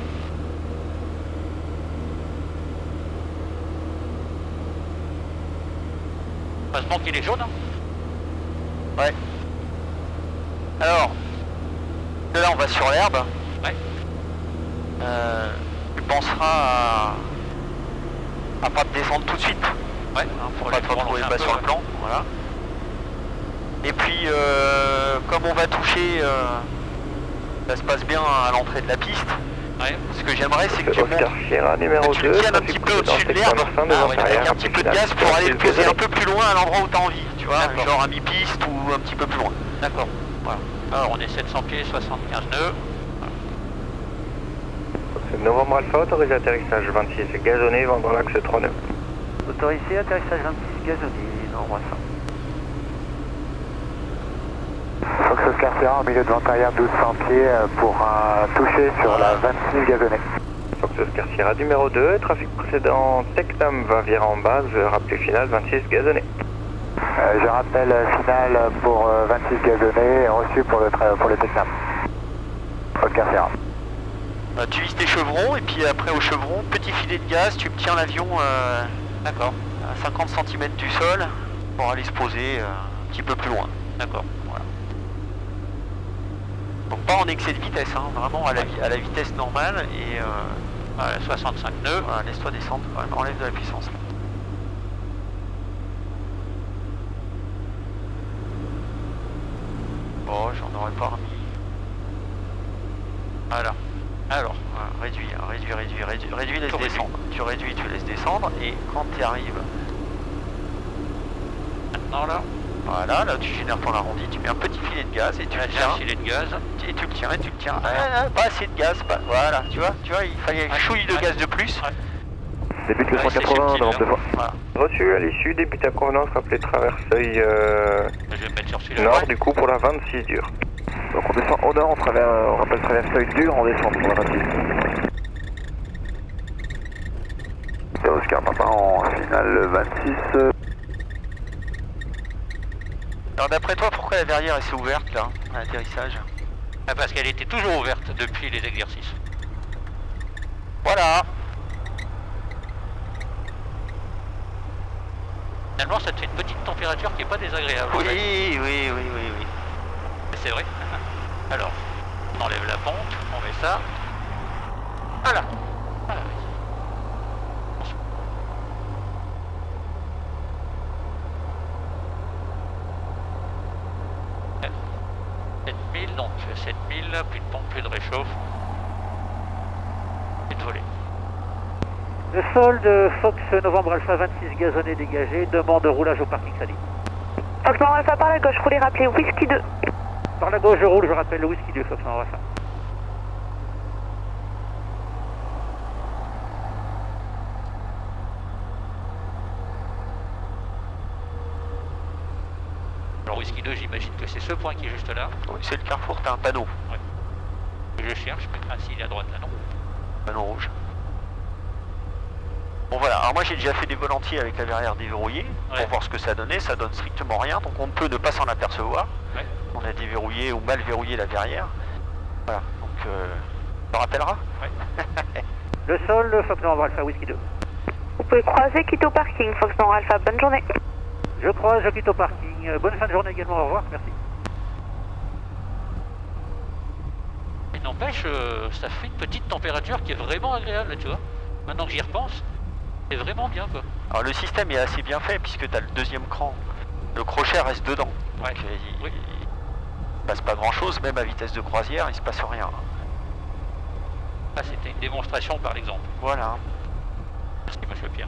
Heureusement qu'il est jaune. Hein. Ouais. Alors, là on va sur l'herbe. Ouais. Euh, tu penseras à, à pas te descendre tout de suite. Ouais. Hein, pour Faut pas te les retrouver prolonger bas un sur peu, le plan. Voilà. Et puis, euh, comme on va toucher, euh, ça se passe bien à l'entrée de la piste. Ouais. Ce que j'aimerais, c'est que tu montes, Oscar Sierra numéro que tu le deux. tiennes un petit peu au-dessus de l'herbe, Ah, ouais, avec un petit peu de gaz pour aller te poser un peu plus loin à l'endroit où tu as envie, tu vois, D'accord. genre à mi-piste ou un petit peu plus loin. D'accord. Voilà. Alors on est sept cents pieds, soixante-quinze nœuds. Novembre Alpha, autorisé atterrissage vingt-six gazonné, vent dans l'axe trois nœuds. Autorisé, atterrissage vingt-six gazonné, Novembre Alpha. Fox Oscar Sierra au milieu de vent arrière douze cents pieds pour un toucher sur la vingt-six gazonnée. Fox Oscar Sierra numéro deux, trafic précédent Tecnam va virer en base, rappel final vingt-six gazonné. Euh, je rappelle final pour euh, vingt-six gazonnés reçu pour le, pour le Tecnam. Oscar Sierra. Bah, tu vises tes chevrons et puis après au chevron, petit filet de gaz, tu tiens l'avion euh, d'accord, à cinquante centimètres du sol pour aller se poser euh, un petit peu plus loin. D'accord. Voilà. Donc pas en excès de vitesse, hein, vraiment à la, à la vitesse normale et euh, Voilà, soixante-cinq nœuds. voilà, laisse-toi descendre, quand même, enlève de la puissance. Là. Bon, j'en aurais pas remis. Voilà. Alors, Voilà, réduis, hein, réduis, réduis, réduis, réduis, laisse Tout réduit. descendre. Tu réduis, tu laisses descendre et quand tu arrives, maintenant là, voilà, là tu génères ton arrondi, tu mets un petit filet de gaz et tu là le j'ai un tiens. filet de gaz. Et tu le tiens, et tu le tiens. Ah, pas assez de gaz, pas... voilà, tu vois, tu vois, il fallait une Ouais, chouille de ouais. gaz de plus. Ouais. Débute le Ouais, cent c'est quatre-vingts, subtil, Novembre deux fois. Voilà. Reçu à l'issue, début à convenance, rappelez traverseuil euh, Je vais me mettre sur celui-là. nord Ouais. du coup pour la vingt-six dure. Donc on descend au nord, on, travers, on rappelle traverseuil dur, on descend pour la vingt-six. C'est Oscar Papa en finale vingt-six. Alors d'après toi, pourquoi la verrière elle s'est ouverte là, à l'atterrissage? Ah, parce qu'elle était toujours ouverte depuis les exercices. Voilà. Finalement, ça te fait une petite température qui est pas désagréable. Oui, en fait. oui, oui, oui, oui. C'est vrai. Alors, on enlève la pompe, on met ça. Voilà. Voilà. sept mille, donc sept mille, plus de pompe, plus de réchauffe. Plus de volet. Le sol de Fox Novembre Alpha vingt-six gazonné dégagé, demande de roulage au parking Sally. Fox Novembre Alpha par la gauche, roulez rappelez Whisky deux. Par la gauche je roule, je rappelle le whisky deux Fox Novembre Alpha. Alors whisky deux, j'imagine que c'est ce point qui est juste là. Oui, c'est le carrefour, t'as un panneau, Que je cherche. Ah si, il est à droite là, non. panneau rouge. Bon voilà, alors moi j'ai déjà fait des vols entiers avec la verrière déverrouillée Ouais. pour voir ce que ça donnait, ça donne strictement rien, donc on ne peut ne pas s'en apercevoir. Ouais. On a déverrouillé ou mal verrouillé la verrière. Voilà, donc euh, tu te rappelleras. Le sol, Fox Novembre Alpha whisky deux. Vous pouvez croiser, quitter au parking. Fox Novembre Alpha, bonne journée. Je croise, je quitte au parking. Euh, Bonne fin de journée également, au revoir, merci. Mais n'empêche, euh, ça fait une petite température qui est vraiment agréable, tu vois. Maintenant que j'y repense, c'est vraiment bien quoi. Alors le système est assez bien fait puisque tu as le deuxième cran. Le crochet reste dedans. Donc Ouais. euh, il, Oui. il passe pas grand chose, même à vitesse de croisière, il se passe rien. Ah, c'était une démonstration par l'exemple. Voilà. Merci monsieur Pierre.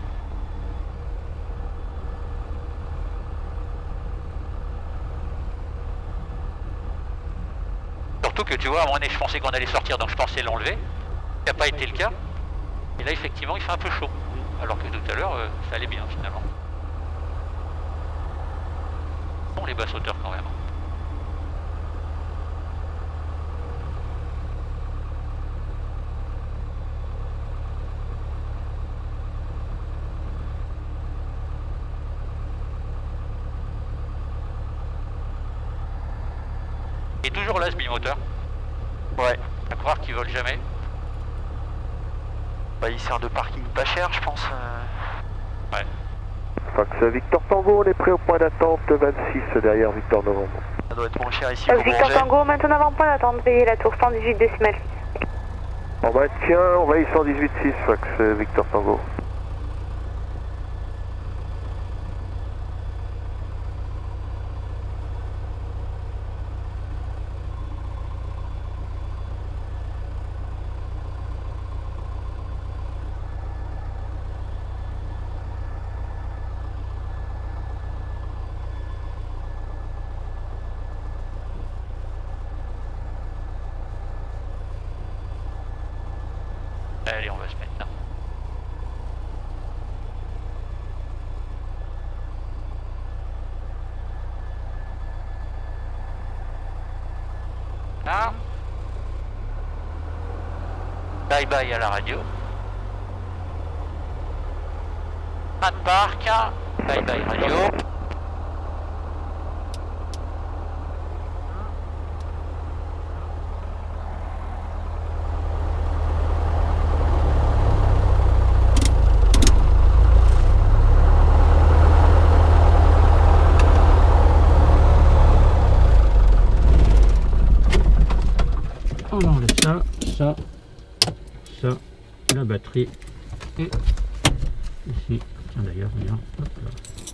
Surtout que tu vois, à un moment donné, je pensais qu'on allait sortir, donc je pensais l'enlever. Ça n'a pas été le cas. Et là, effectivement, il fait un peu chaud. Alors que tout à l'heure, euh, ça allait bien finalement. Bon, les basses hauteurs quand même. Et toujours là ce bimoteur. Ouais. À croire qu'il vole jamais. Bah, il sert de parking pas cher, je pense. euh. Ouais. Fox Victor Tango, on est prêt au point d'attente vingt-six derrière Victor Novembre. Ça doit être moins cher ici Euh, pour Victor manger. Tango, maintenant avant point d'attente, veillez la tour cent dix-huit décimales. On maintient, on va y cent dix-huit six Fox Victor Tango. Allez, on va se mettre là. Là. Bye bye à la radio. Pas de parc. Bye bye radio. On enlève ça, ça, ça, la batterie et ici, tiens d'ailleurs, regarde, hop là.